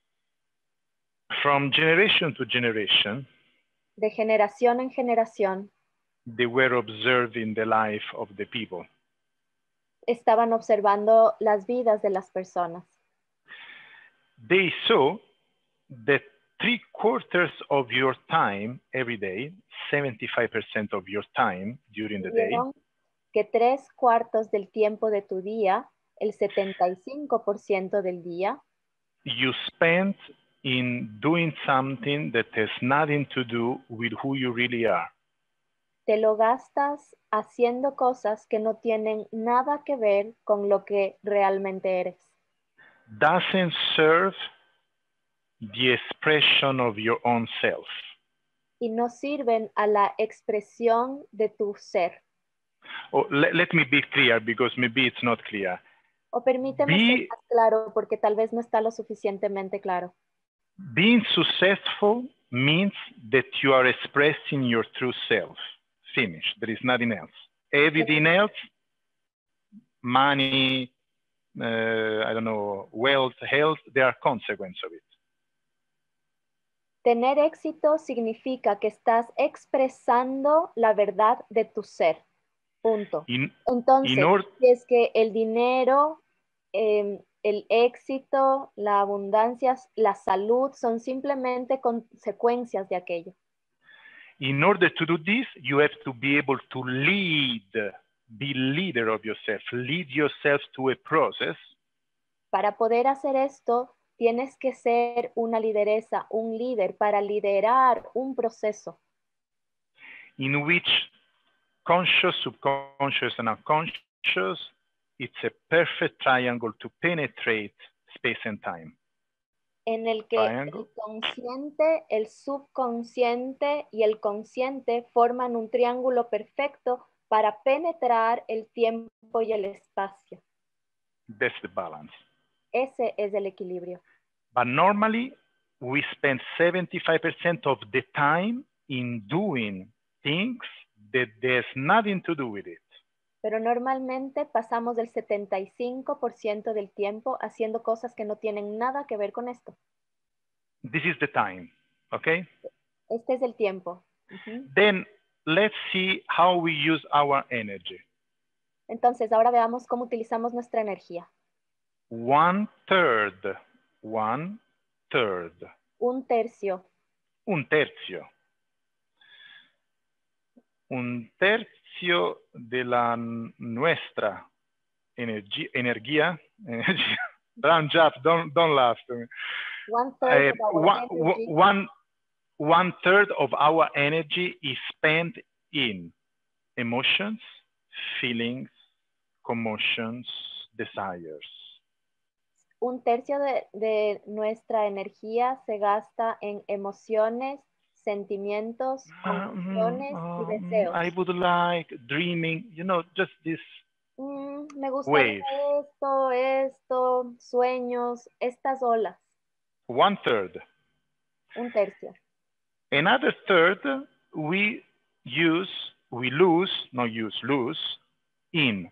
From generation to generation, De generación en generación, they were observing the life of the people. estaban observando las vidas de las personas. They saw that 3/4 of your time every day, 75% of your time during the day, Vieron que 3/4 del tiempo de tu día, el 75% del día, you spent in doing something that has nothing to do with who you really are. te lo gastas haciendo cosas que no tienen nada que ver con lo que realmente eres. Doesn't serve the expression of your own self. Y no sirven a la expresión de tu ser. Oh, let me be clear, because maybe it's not clear. O permíteme ser más claro, porque tal vez no está lo suficientemente claro. Being successful means that you are expressing your true self. Finish. There is nothing else. Everything else, money, I don't know, wealth, health, they are consequence of it. Tener éxito significa que estás expresando la verdad de tu ser. Punto. Entonces, si es que el dinero, el éxito, la abundancia, la salud son simplemente consecuencias de aquello. In order to do this, you have to be able to lead, be leader of yourself, lead yourself to a process. Para poder hacer esto, tienes que ser una lideresa, un líder para liderar un proceso. In which conscious, subconscious, and unconscious, it's a perfect triangle to penetrate space and time. En el que el consciente, el subconsciente y el consciente forman un triángulo perfecto para penetrar el tiempo y el espacio. That's the balance. Ese es el equilibrio. But normally, we spend 75% of the time in doing things that there's nothing to do with it. Pero normalmente pasamos del 75% del tiempo haciendo cosas que no tienen nada que ver con esto. This is the time, okay? Este es el tiempo. Ujú. Then let's see how we use our energy. Entonces, ahora veamos cómo utilizamos nuestra energía. 1/3, 1/3, Un tercio. un tercio. Un tercio de la nuestra energía. Round up, don't laugh to me. 1/3 of our energy. 1/3 of our energy is spent in emotions, feelings, commotions, desires. Un tercio de nuestra energía se gasta en emociones, sentimientos, convicciones y deseos. I would like dreaming, you know, just this Me gustaría wave. esto, sueños, estas olas. 1/3. Un tercio. Another third we lose in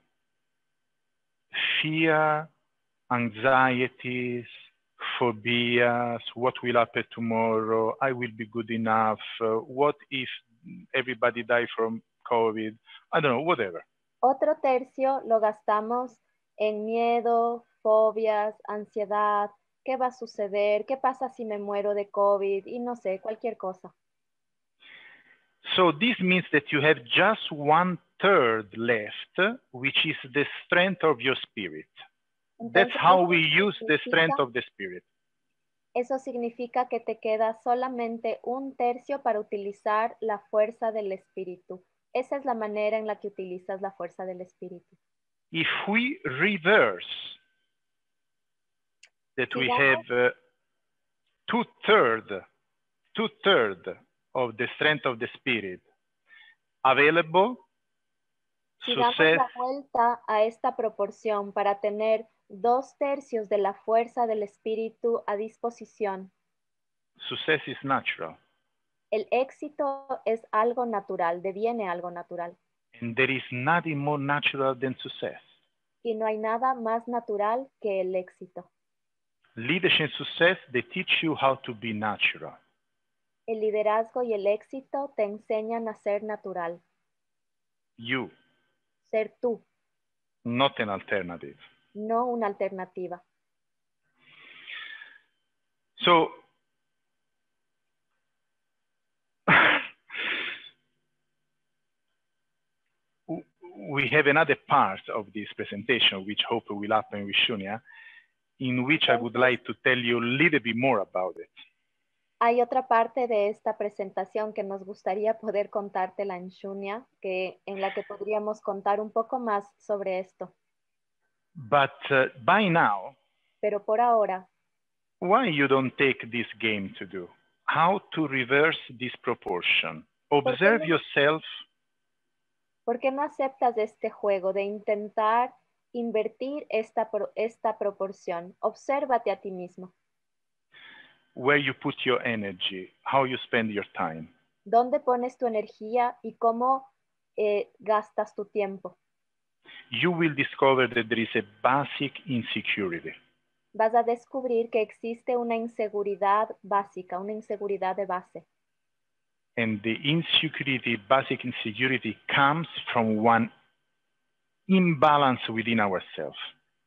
fear, anxieties, phobias, what will happen tomorrow, I will be good enough, what if everybody die from COVID, I don't know, whatever. Otro tercio lo gastamos en miedo, fobias, ansiedad, qué va a suceder, qué pasa si me muero de COVID y no sé, cualquier cosa. So this means that you have just 1/3 left, which is the strength of your spirit. That's how we use the strength of the spirit. Eso significa que te queda solamente un tercio para utilizar la fuerza del espíritu. Esa es la manera en la que utilizas la fuerza del espíritu. If we reverse that we have 2/3 of the strength of the spirit available, si damos la vuelta a esta proporción para tener 2/3 de la fuerza del espíritu a disposición, success is natural. El éxito es algo natural, deviene algo natural. And there is nothing more natural than success. Y no hay nada más natural que el éxito. Leadership and success, they teach you how to be natural. El liderazgo y el éxito te enseñan a ser natural. You. Ser tú. Not an alternative. No una alternativa. So, we have another part of this presentation, which hopefully will happen with Shunya, in which I would like to tell you a little bit more about it. Hay otra parte de esta presentación que nos gustaría poder contártela en Shunya, en la que podríamos contar un poco más sobre esto. But by now, pero por ahora, why you don't take this game to do? How to reverse this proportion? Observe yourself. ¿Por qué no aceptas este juego de intentar invertir esta proporción? Obsérvate a ti mismo. Where you put your energy, how you spend your time. ¿Dónde pones tu energía y cómo gastas tu tiempo? You will discover that there is a basic insecurity. Vas a descubrir que existe una inseguridad básica, una inseguridad de base. And the insecurity, basic insecurity, comes from one imbalance within ourselves.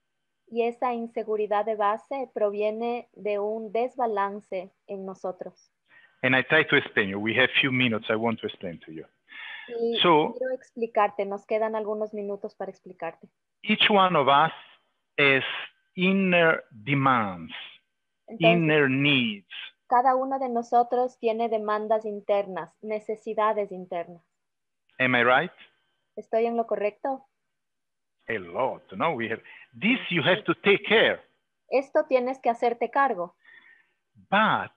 Y esa inseguridad de base proviene de un desbalance en nosotros. And I try to explain you. We have few minutes. I want to explain to you. Y quiero explicarte. Nos quedan algunos minutos para explicarte. Each one of us has inner demands, inner needs. Cada uno de nosotros tiene demandas internas, necesidades internas. Am I right? ¿Estoy en lo correcto? A lot, no? We have this. You have to take care. Esto tienes que hacerte cargo. But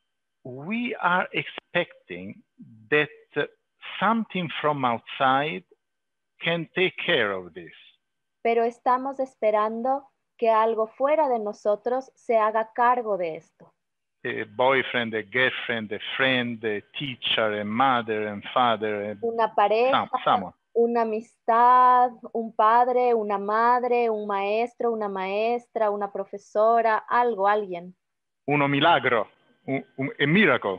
we are expecting that something from outside can take care of this. Pero estamos esperando que algo fuera de nosotros se haga cargo de esto. A boyfriend, a girlfriend, a friend, a teacher, a mother and father. Una pareja, someone. Una amistad, un padre, una madre, un maestro, una maestra, una profesora, algo, alguien. Uno milagro, a miracle.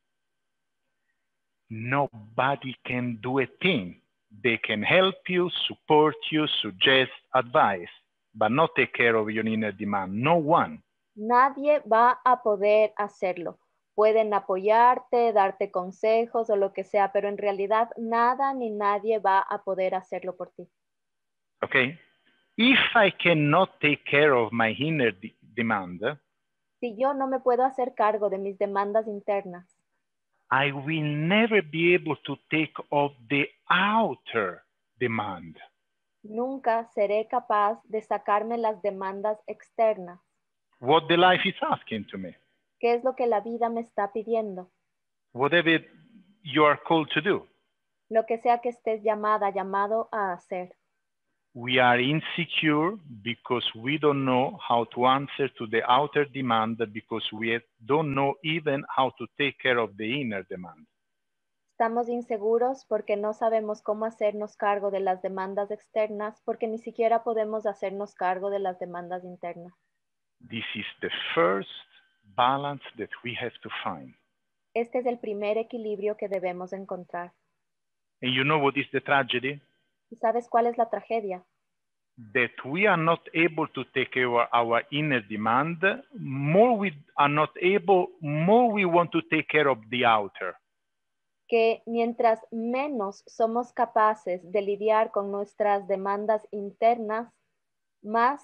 Nobody can do a thing. They can help you, support you, suggest, advise, but not take care of your inner demand. No one. Nadie va a poder hacerlo. Pueden apoyarte, darte consejos o lo que sea, pero en realidad nada ni nadie va a poder hacerlo por ti. Okay? If I cannot take care of my inner demand, Si yo no me puedo hacer cargo de mis demandas internas, I will never be able to take of the outer demand. nunca seré capaz de sacarme las demandas externas. What the life is asking to me. ¿Qué es lo que la vida me está pidiendo? Whatever you are called to do. Lo que sea que estés llamado a hacer. We are insecure because we don't know how to answer to the outer demand because we don't know even how to take care of the inner demand. Estamos inseguros porque no sabemos cómo hacernos cargo de las demandas externas porque ni siquiera podemos hacernos cargo de las demandas internas. This is the first balance that we have to find. Este es el primer equilibrio que debemos encontrar. And you know what is the tragedy? ¿Y sabes cuál es la tragedia? That we are not able to take care of our inner demand. More we are not able, more we want to take care of the outer. Que mientras menos somos capaces de lidiar con nuestras demandas internas, más,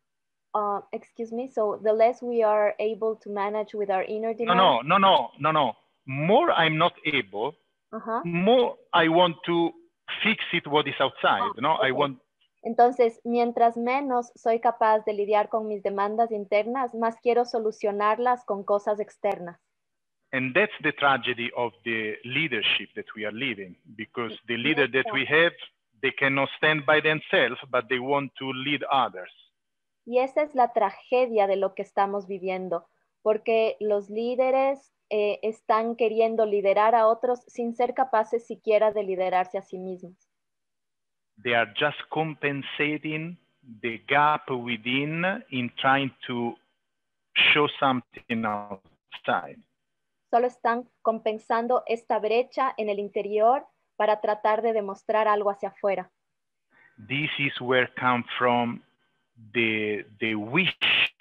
so the less we are able to manage with our inner demand. No. More I'm not able, more I want to fix it what is outside. Okay. I want. Entonces, mientras menos soy capaz de lidiar con mis demandas internas, más quiero solucionarlas con cosas externas. And that's the tragedy of the leadership that we are living, because the leader that we have, they cannot stand by themselves, but they want to lead others. Y esa es la tragedia de lo que estamos viviendo, porque los líderes están queriendo liderar a otros sin ser capaces siquiera de liderarse a sí mismos. They are just compensating the gap within in trying to show something outside. Solo están compensando esta brecha en el interior para tratar de demostrar algo hacia afuera. This is where come from the wish,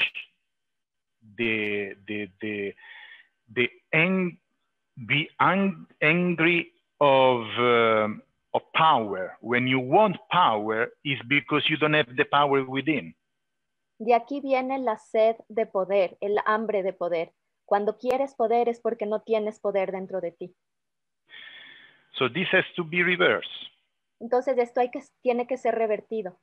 the be angry of power. When you want power, is because you don't have the power within. De aquí viene la sed de poder, el hambre de poder. Cuando quieres poder es porque no tienes poder dentro de ti. So this has to be reversed. Entonces esto tiene que ser revertido.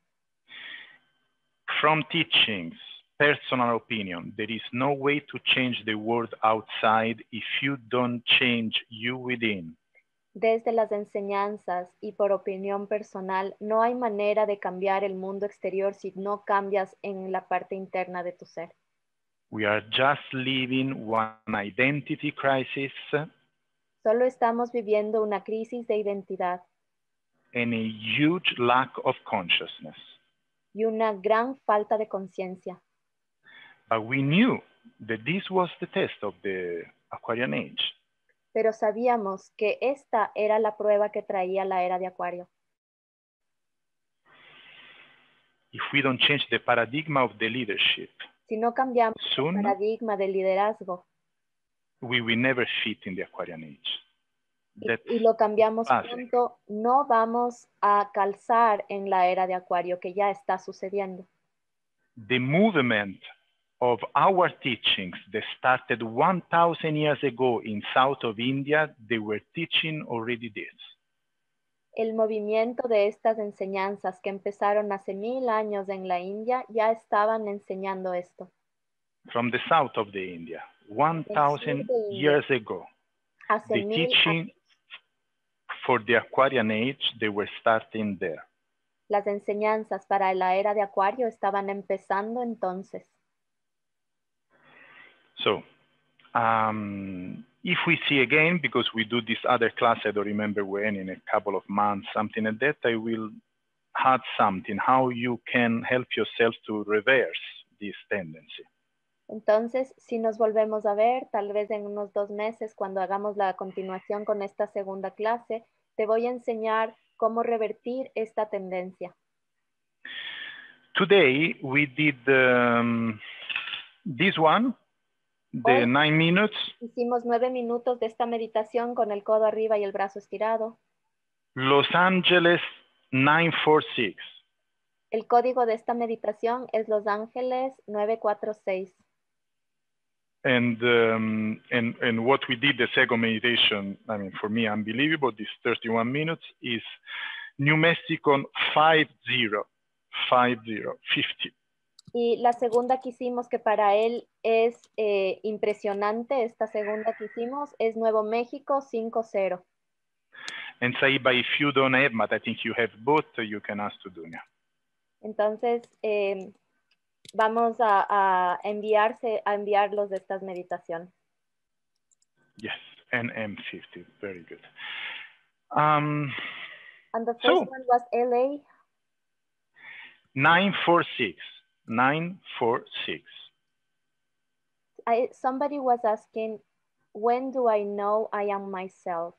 From teachings, personal opinion, there is no way to change the world outside if you don't change you within. Desde las enseñanzas y por opinión personal, no hay manera de cambiar el mundo exterior si no cambias en la parte interna de tu ser. We are just living one identity crisis. Solo estamos viviendo una crisis de identidad. And a huge lack of consciousness. Y una gran falta de conciencia. But we knew that this was the test of the Aquarian age. Pero sabíamos que esta era la prueba que traía la era de Acuario. If we don't change the paradigm of the leadership, si no cambiamos soon, el paradigma del liderazgo, we will never fit in the Aquarian age. Y lo cambiamos pronto, no vamos a calzar en la era de Acuario que ya está sucediendo. The movement of our teachings that started 1,000 years ago in south of India, they were teaching already this. El movimiento de estas enseñanzas que empezaron hace 1000 años en la India ya estaban enseñando esto. From the south of the India, 1,000 years ago, the teaching for the Aquarian age, they were starting there. Las enseñanzas para la era de Acuario estaban empezando entonces. So, If we see again, because we do this other class, I don't remember when, in a couple of months, something like that, I will add something, how you can help yourself to reverse this tendency. Entonces, si nos volvemos a ver, tal vez en unos 2 meses, cuando hagamos la continuación con esta segunda clase, te voy a enseñar cómo revertir esta tendencia. Today, we did this one, the Hoy 9 minutes. hicimos 9 minutos de esta meditación con el codo arriba y el brazo estirado. Los Angeles 946. El código de esta meditación es Los Ángeles 946. And what we did, the second meditation, I mean, for me, unbelievable, this 31 minutes is New Mexico 50. Y la segunda que hicimos, que para él es impresionante, esta segunda que hicimos, es Nuevo México 50. And Saiba, if you don't have, but I think you have both, you can ask to Dunya. Entonces, vamos a enviarlos de estas meditaciones. Yes, NM50, very good. And the first one was LA. 946, 946. Somebody was asking, when do I know I am myself?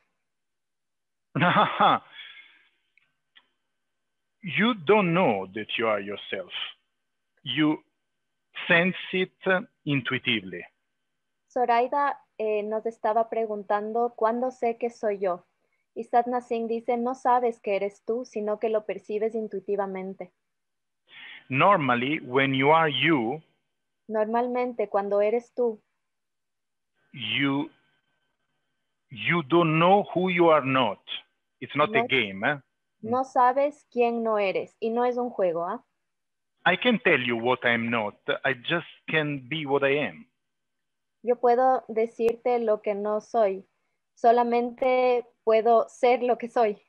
You don't know that you are yourself. You sense it intuitively. Zoraida nos estaba preguntando, ¿cuándo sé que soy yo? Y Satna Singh dice, no sabes que eres tú, sino que lo percibes intuitivamente. Normally, when you are you, Normalmente, cuando eres tú, you don't know who you are not. It's not no, a game. Eh? No sabes quién no eres. Y no es un juego, ¿ah? I can tell you what I'm not. I just can be what I am. Yo puedo decirte lo que no soy. Solamente puedo ser lo que soy.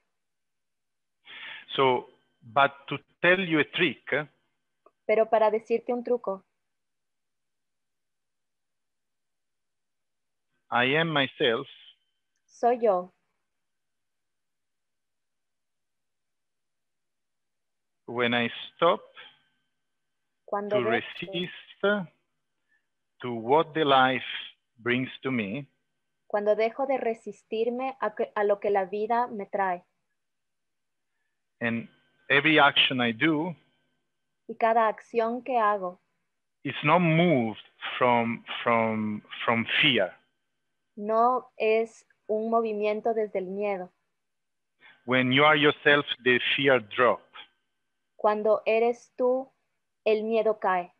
So, but to tell you a trick, pero para decirte un truco, I am myself. Soy yo. When I stop Cuando to resist to what the life brings to me, cuando dejo de resistirme a lo que la vida me trae. and every action I do Y cada acción que hago is not moved from fear. no es un movimiento desde el miedo. When you are yourself, the fear drops. Cuando eres tú, el miedo cae.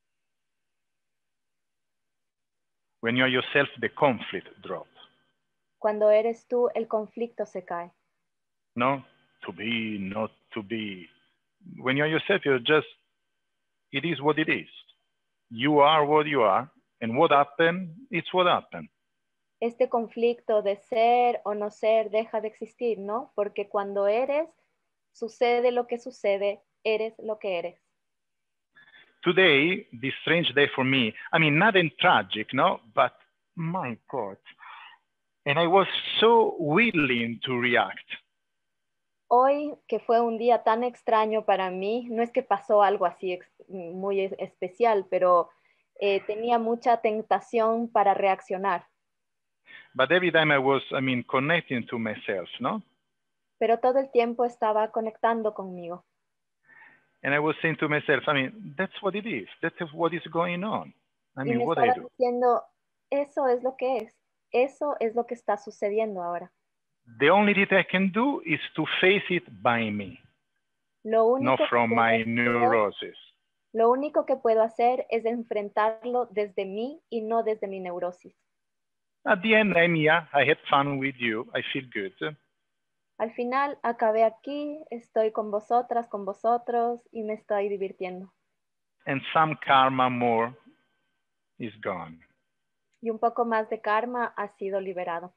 When you are yourself, the conflict drops. Cuando eres tú, el conflicto se cae. No, to be, not to be. When you are yourself, you're just, it is what it is. You are what you are, and what happened, it's what happened. Este conflicto de ser o no ser deja de existir, ¿no? Porque cuando eres, sucede lo que sucede, eres lo que eres. Today, this strange day for me, I mean, nothing tragic, no? But my God. And I was so willing to react. Hoy, que fue un día tan extraño para mí, no es que pasó algo así muy especial, pero tenía mucha tentación para reaccionar. But every time I was, connecting to myself, no? Pero todo el tiempo estaba conectando conmigo. And I was saying to myself, that's what it is. That's what is going on. Y me What I estaba do. diciendo, eso es lo que es. Eso es lo que está sucediendo ahora. The only thing I can do is to face it by me, not from my neurosis. Lo único que puedo hacer es enfrentarlo desde mí y no desde mi neurosis. At the end, I'm here. I had fun with you. I feel good. Al final, acabé aquí, estoy con vosotras, con vosotros y me estoy divirtiendo. And some karma more is gone. Y un poco más de karma ha sido liberado.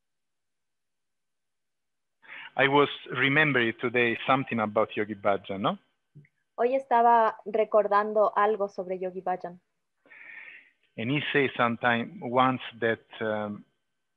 I was remembering today something about Yogi Bhajan, no? Hoy estaba recordando algo sobre Yogi Bhajan. And he says once that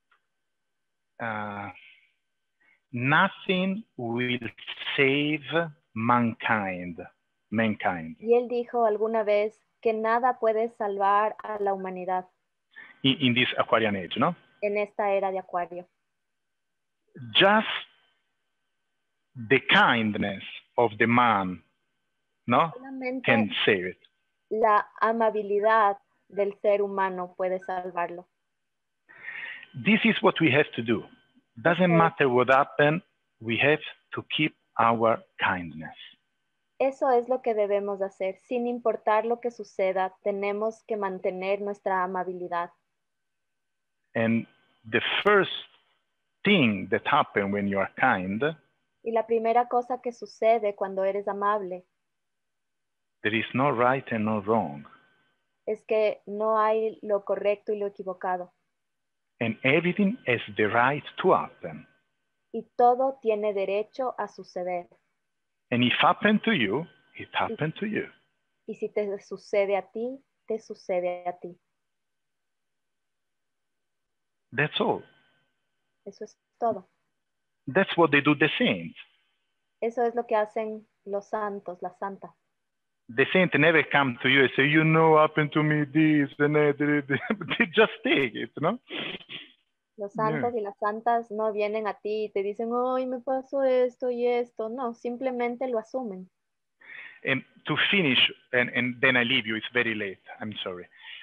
nothing will save mankind. Y él dijo alguna vez que nada puede salvar a la humanidad In this Aquarian age, no? en esta era de Acuario. Just the kindness of the man, no, Solamente can save it. la amabilidad del ser humano puede salvarlo. This is what we have to do. Doesn't matter what happens, we have to keep our kindness. Eso es lo que debemos hacer. Sin importar lo que suceda, tenemos que mantener nuestra amabilidad. And the first thing that happens when you are kind, Y la primera cosa que sucede cuando eres amable there is no right and no wrong. es que no hay lo correcto y lo equivocado. And everything has the right to happen. Y todo tiene derecho a suceder. And if happened to you, it happened to you. Y si te sucede a ti, te sucede a ti. That's all. Eso es todo. That's what they do, the saints. Eso es lo que hacen los santos, las santas. The saint never come to you and say, you know, happened to me this, and they just take it, no? Los santos y las santas no vienen a ti y te dicen, ay, me pasó esto y esto. No, simplemente lo asumen. And to finish, and then I leave you, it's very late, I'm sorry.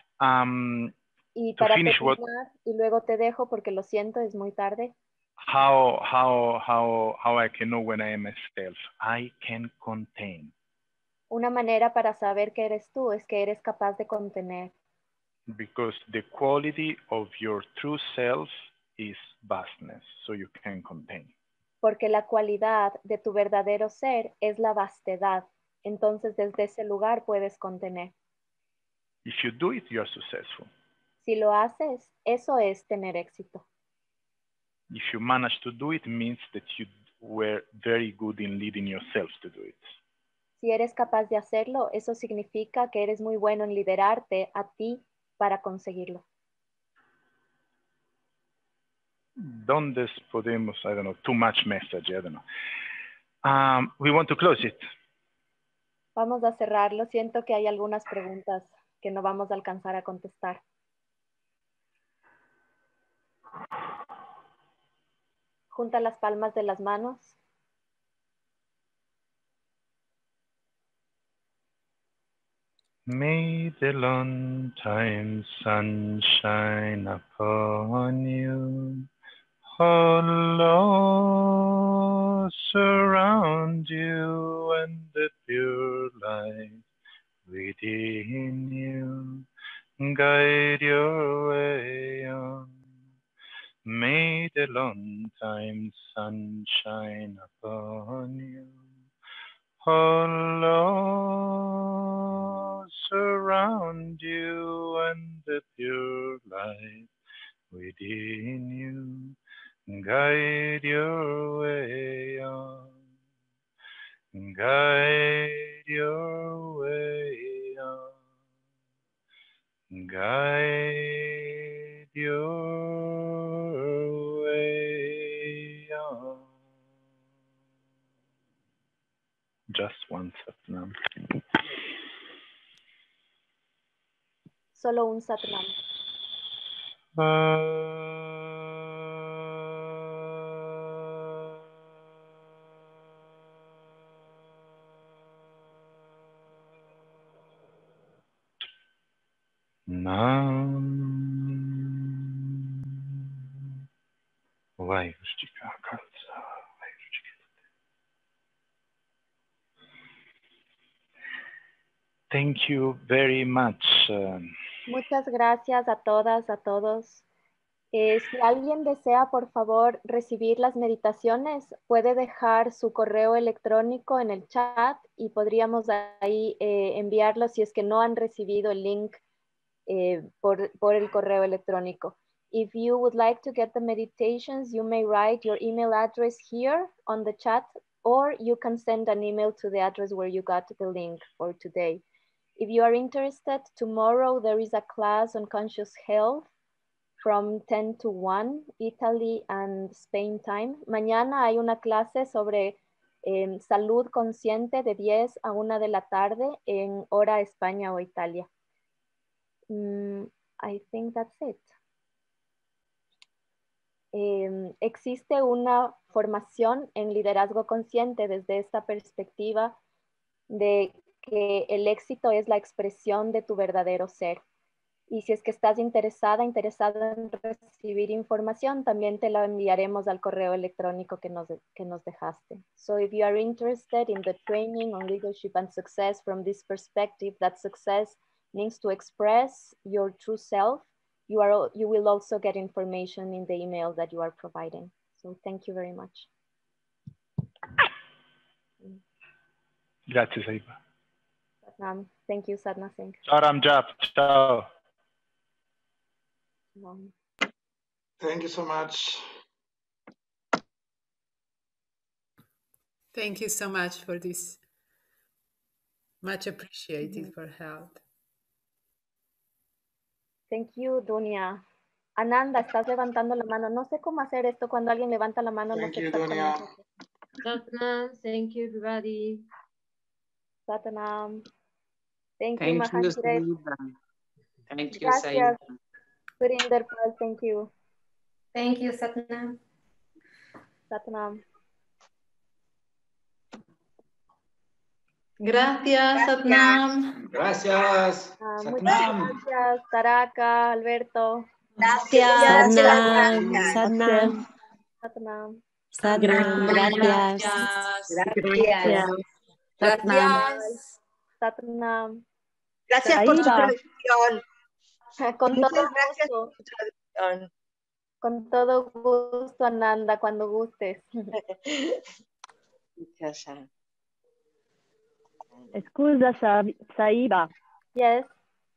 Y to para finish what, terminar, y luego te dejo porque lo siento, es muy tarde. how I can know when I am myself? I can contain. Una manera para saber que eres tú es que eres capaz de contener. Because the quality of your true self is vastness, so you can contain. Porque la cualidad de tu verdadero ser es la vastedad. Entonces desde ese lugar puedes contener. If you do it, you are successful. Si lo haces, eso es tener éxito. If you manage to do it, means that you were very good in leading yourself to do it. Si eres capaz de hacerlo, eso significa que eres muy bueno en liderarte a ti para conseguirlo. ¿Dónde podemos, I don't know, too much message, I don't know. We want to close it. Vamos a cerrarlo. Siento que hay algunas preguntas que no vamos a alcanzar a contestar. Junta las palmas de las manos. May the long time sun shine upon you. Oh Lord, surround you and the pure light within you. Guide your way on. May the long time sun shine upon you. Oh Lord, surround you and the pure light within you. Guide your way on. Guide your way on. Guide your way on. Just one Satnam. Solo un Satnam. Nam. Thank you very much. Muchas gracias a todas, a todos. Si alguien desea, por favor, recibir las meditaciones, puede dejar su correo electrónico en el chat y podríamos ahí enviarlo si es que no han recibido el link por el correo electrónico. If you would like to get the meditations, you may write your email address here on the chat, or you can send an email to the address where you got the link for today. If you are interested, tomorrow there is a class on conscious health from 10 to 1, Italy and Spain time. Mañana hay una clase sobre salud consciente de 10 a 1 de la tarde en hora España o Italia. I think that's it. Existe una formación en liderazgo consciente desde esta perspectiva de que el éxito es la expresión de tu verdadero ser. Y si es que estás interesado en recibir información, también te la enviaremos al correo electrónico que nos dejaste. So if you are interested in the training on leadership and success from this perspective, that success means to express your true self, you will also get information in the email that you are providing. So thank you very much. Grazie, Saiba. Thank you, Sadhna Singh. Ciao, Ramjap. Ciao. Thank you so much. Thank you so much for this. Much appreciated for help. Thank you, Dunia. Ananda, estás levantando la mano. No sé cómo hacer esto cuando alguien levanta la mano. Thank No sé you, exactamente. Dunia. Satnam, thank you, everybody. Satnam. Thank you, Thank you, Mahanjire. Saiba. Thank you, Gracias. Saiba. Surinder Pal, thank you. Thank you, Satnam. Satnam. Gracias, Satnam. Gracias. Muchas Satnam. gracias, Taraka, Alberto. Gracias. Sadnam, Sadnam, Satnam. Sadnam, gracias. Gracias. Gracias. Satnam. Gracias por su Saiba. traducción. Con Muchas todo gracias gusto. por su traducción. Con todo gusto, Ananda, cuando gustes. Muchas Scusa, Saiba, Yes.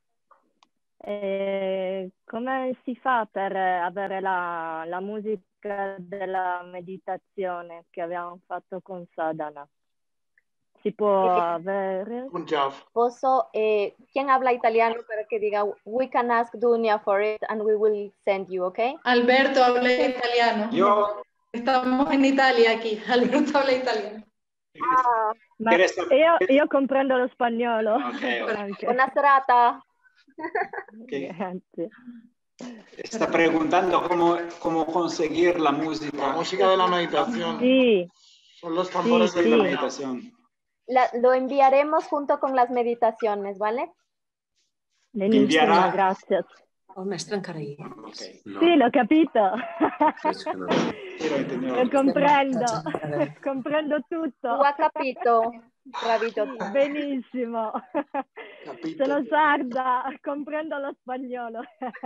come si fa per avere la musica della meditazione che abbiamo fatto con Sadhana? Si può avere? Punjab. ¿Quién habla italiano para que diga, we can ask Dunia for it and we will send you, okay? Alberto habla italiano. Yo. Estamos en Italia aquí. Alberto habla italiano. Ma io comprendo lo spagnolo. Okay. Anche. Buona serata. Okay. Grazie. Está preguntando cómo conseguir la música. La música de la meditación. Sì. Son los tambores Sí, de sí. la La meditación. meditación. Lo enviaremos junto con las meditaciones, ¿vale? Benissimo, Inviarà? grazie. Oh, maestra Ankaraí. Okay. Sì, l'ho capito. Sì, lo intendevo. Lo comprendo. Comprendo tutto. Tu ha capito, Bravito. Sì, benissimo. Capito. Sono sarda, comprendo lo spagnolo.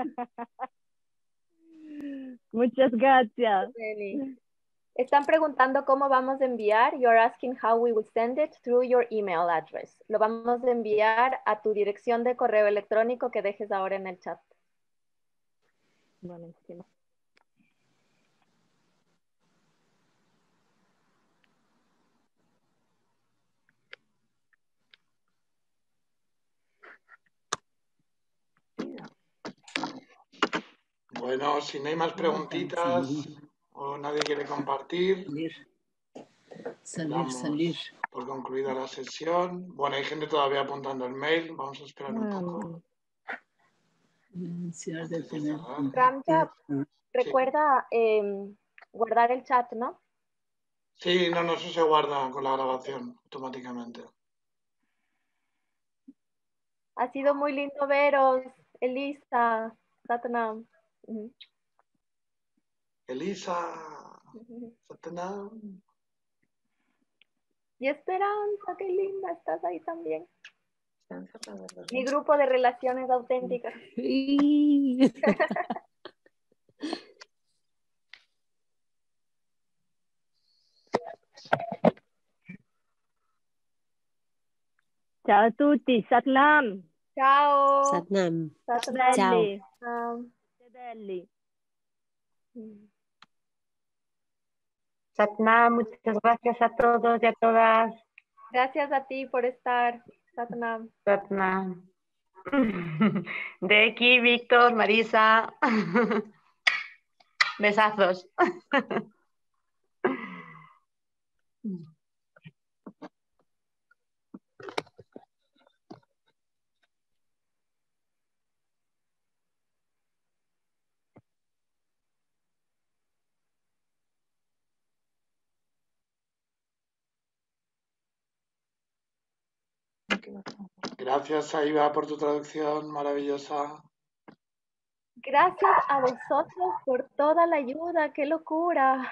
Muchas gracias. Bene. Están preguntando cómo vamos a enviar. You're asking how we will send it through your email address. Lo vamos a enviar a tu dirección de correo electrónico que dejes ahora en el chat. Buonissimo. Bueno, si no hay más preguntitas o nadie quiere compartir, damos por concluida la sesión. Bueno, hay gente todavía apuntando el mail. Vamos a esperar un poco. Ramja, recuerda guardar el chat, ¿no? Sí, no, eso se guarda con la grabación automáticamente. Ha sido muy lindo veros, Elisa, Satnam. Elisa, Satnam. Y Esperanza, qué linda, estás ahí también. Mi grupo de relaciones auténticas. Ciao a tutti, Satnam. Ciao. Satnam. Satnam. Ciao. Belli. Satnam, muchas gracias a todos y a todas. Gracias a ti por estar, Satnam. Satnam. Deki, Víctor, Marisa. Besazos. Gracias, Saiba, por tu traducción maravillosa. Gracias a vosotros por toda la ayuda, qué locura.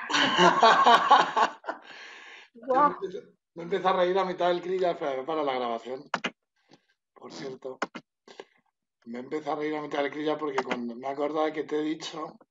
Wow. Me empiezo a reír a mitad del crilla para la grabación. Por cierto, me empiezo a reír a mitad del crilla porque cuando me acordaba que te he dicho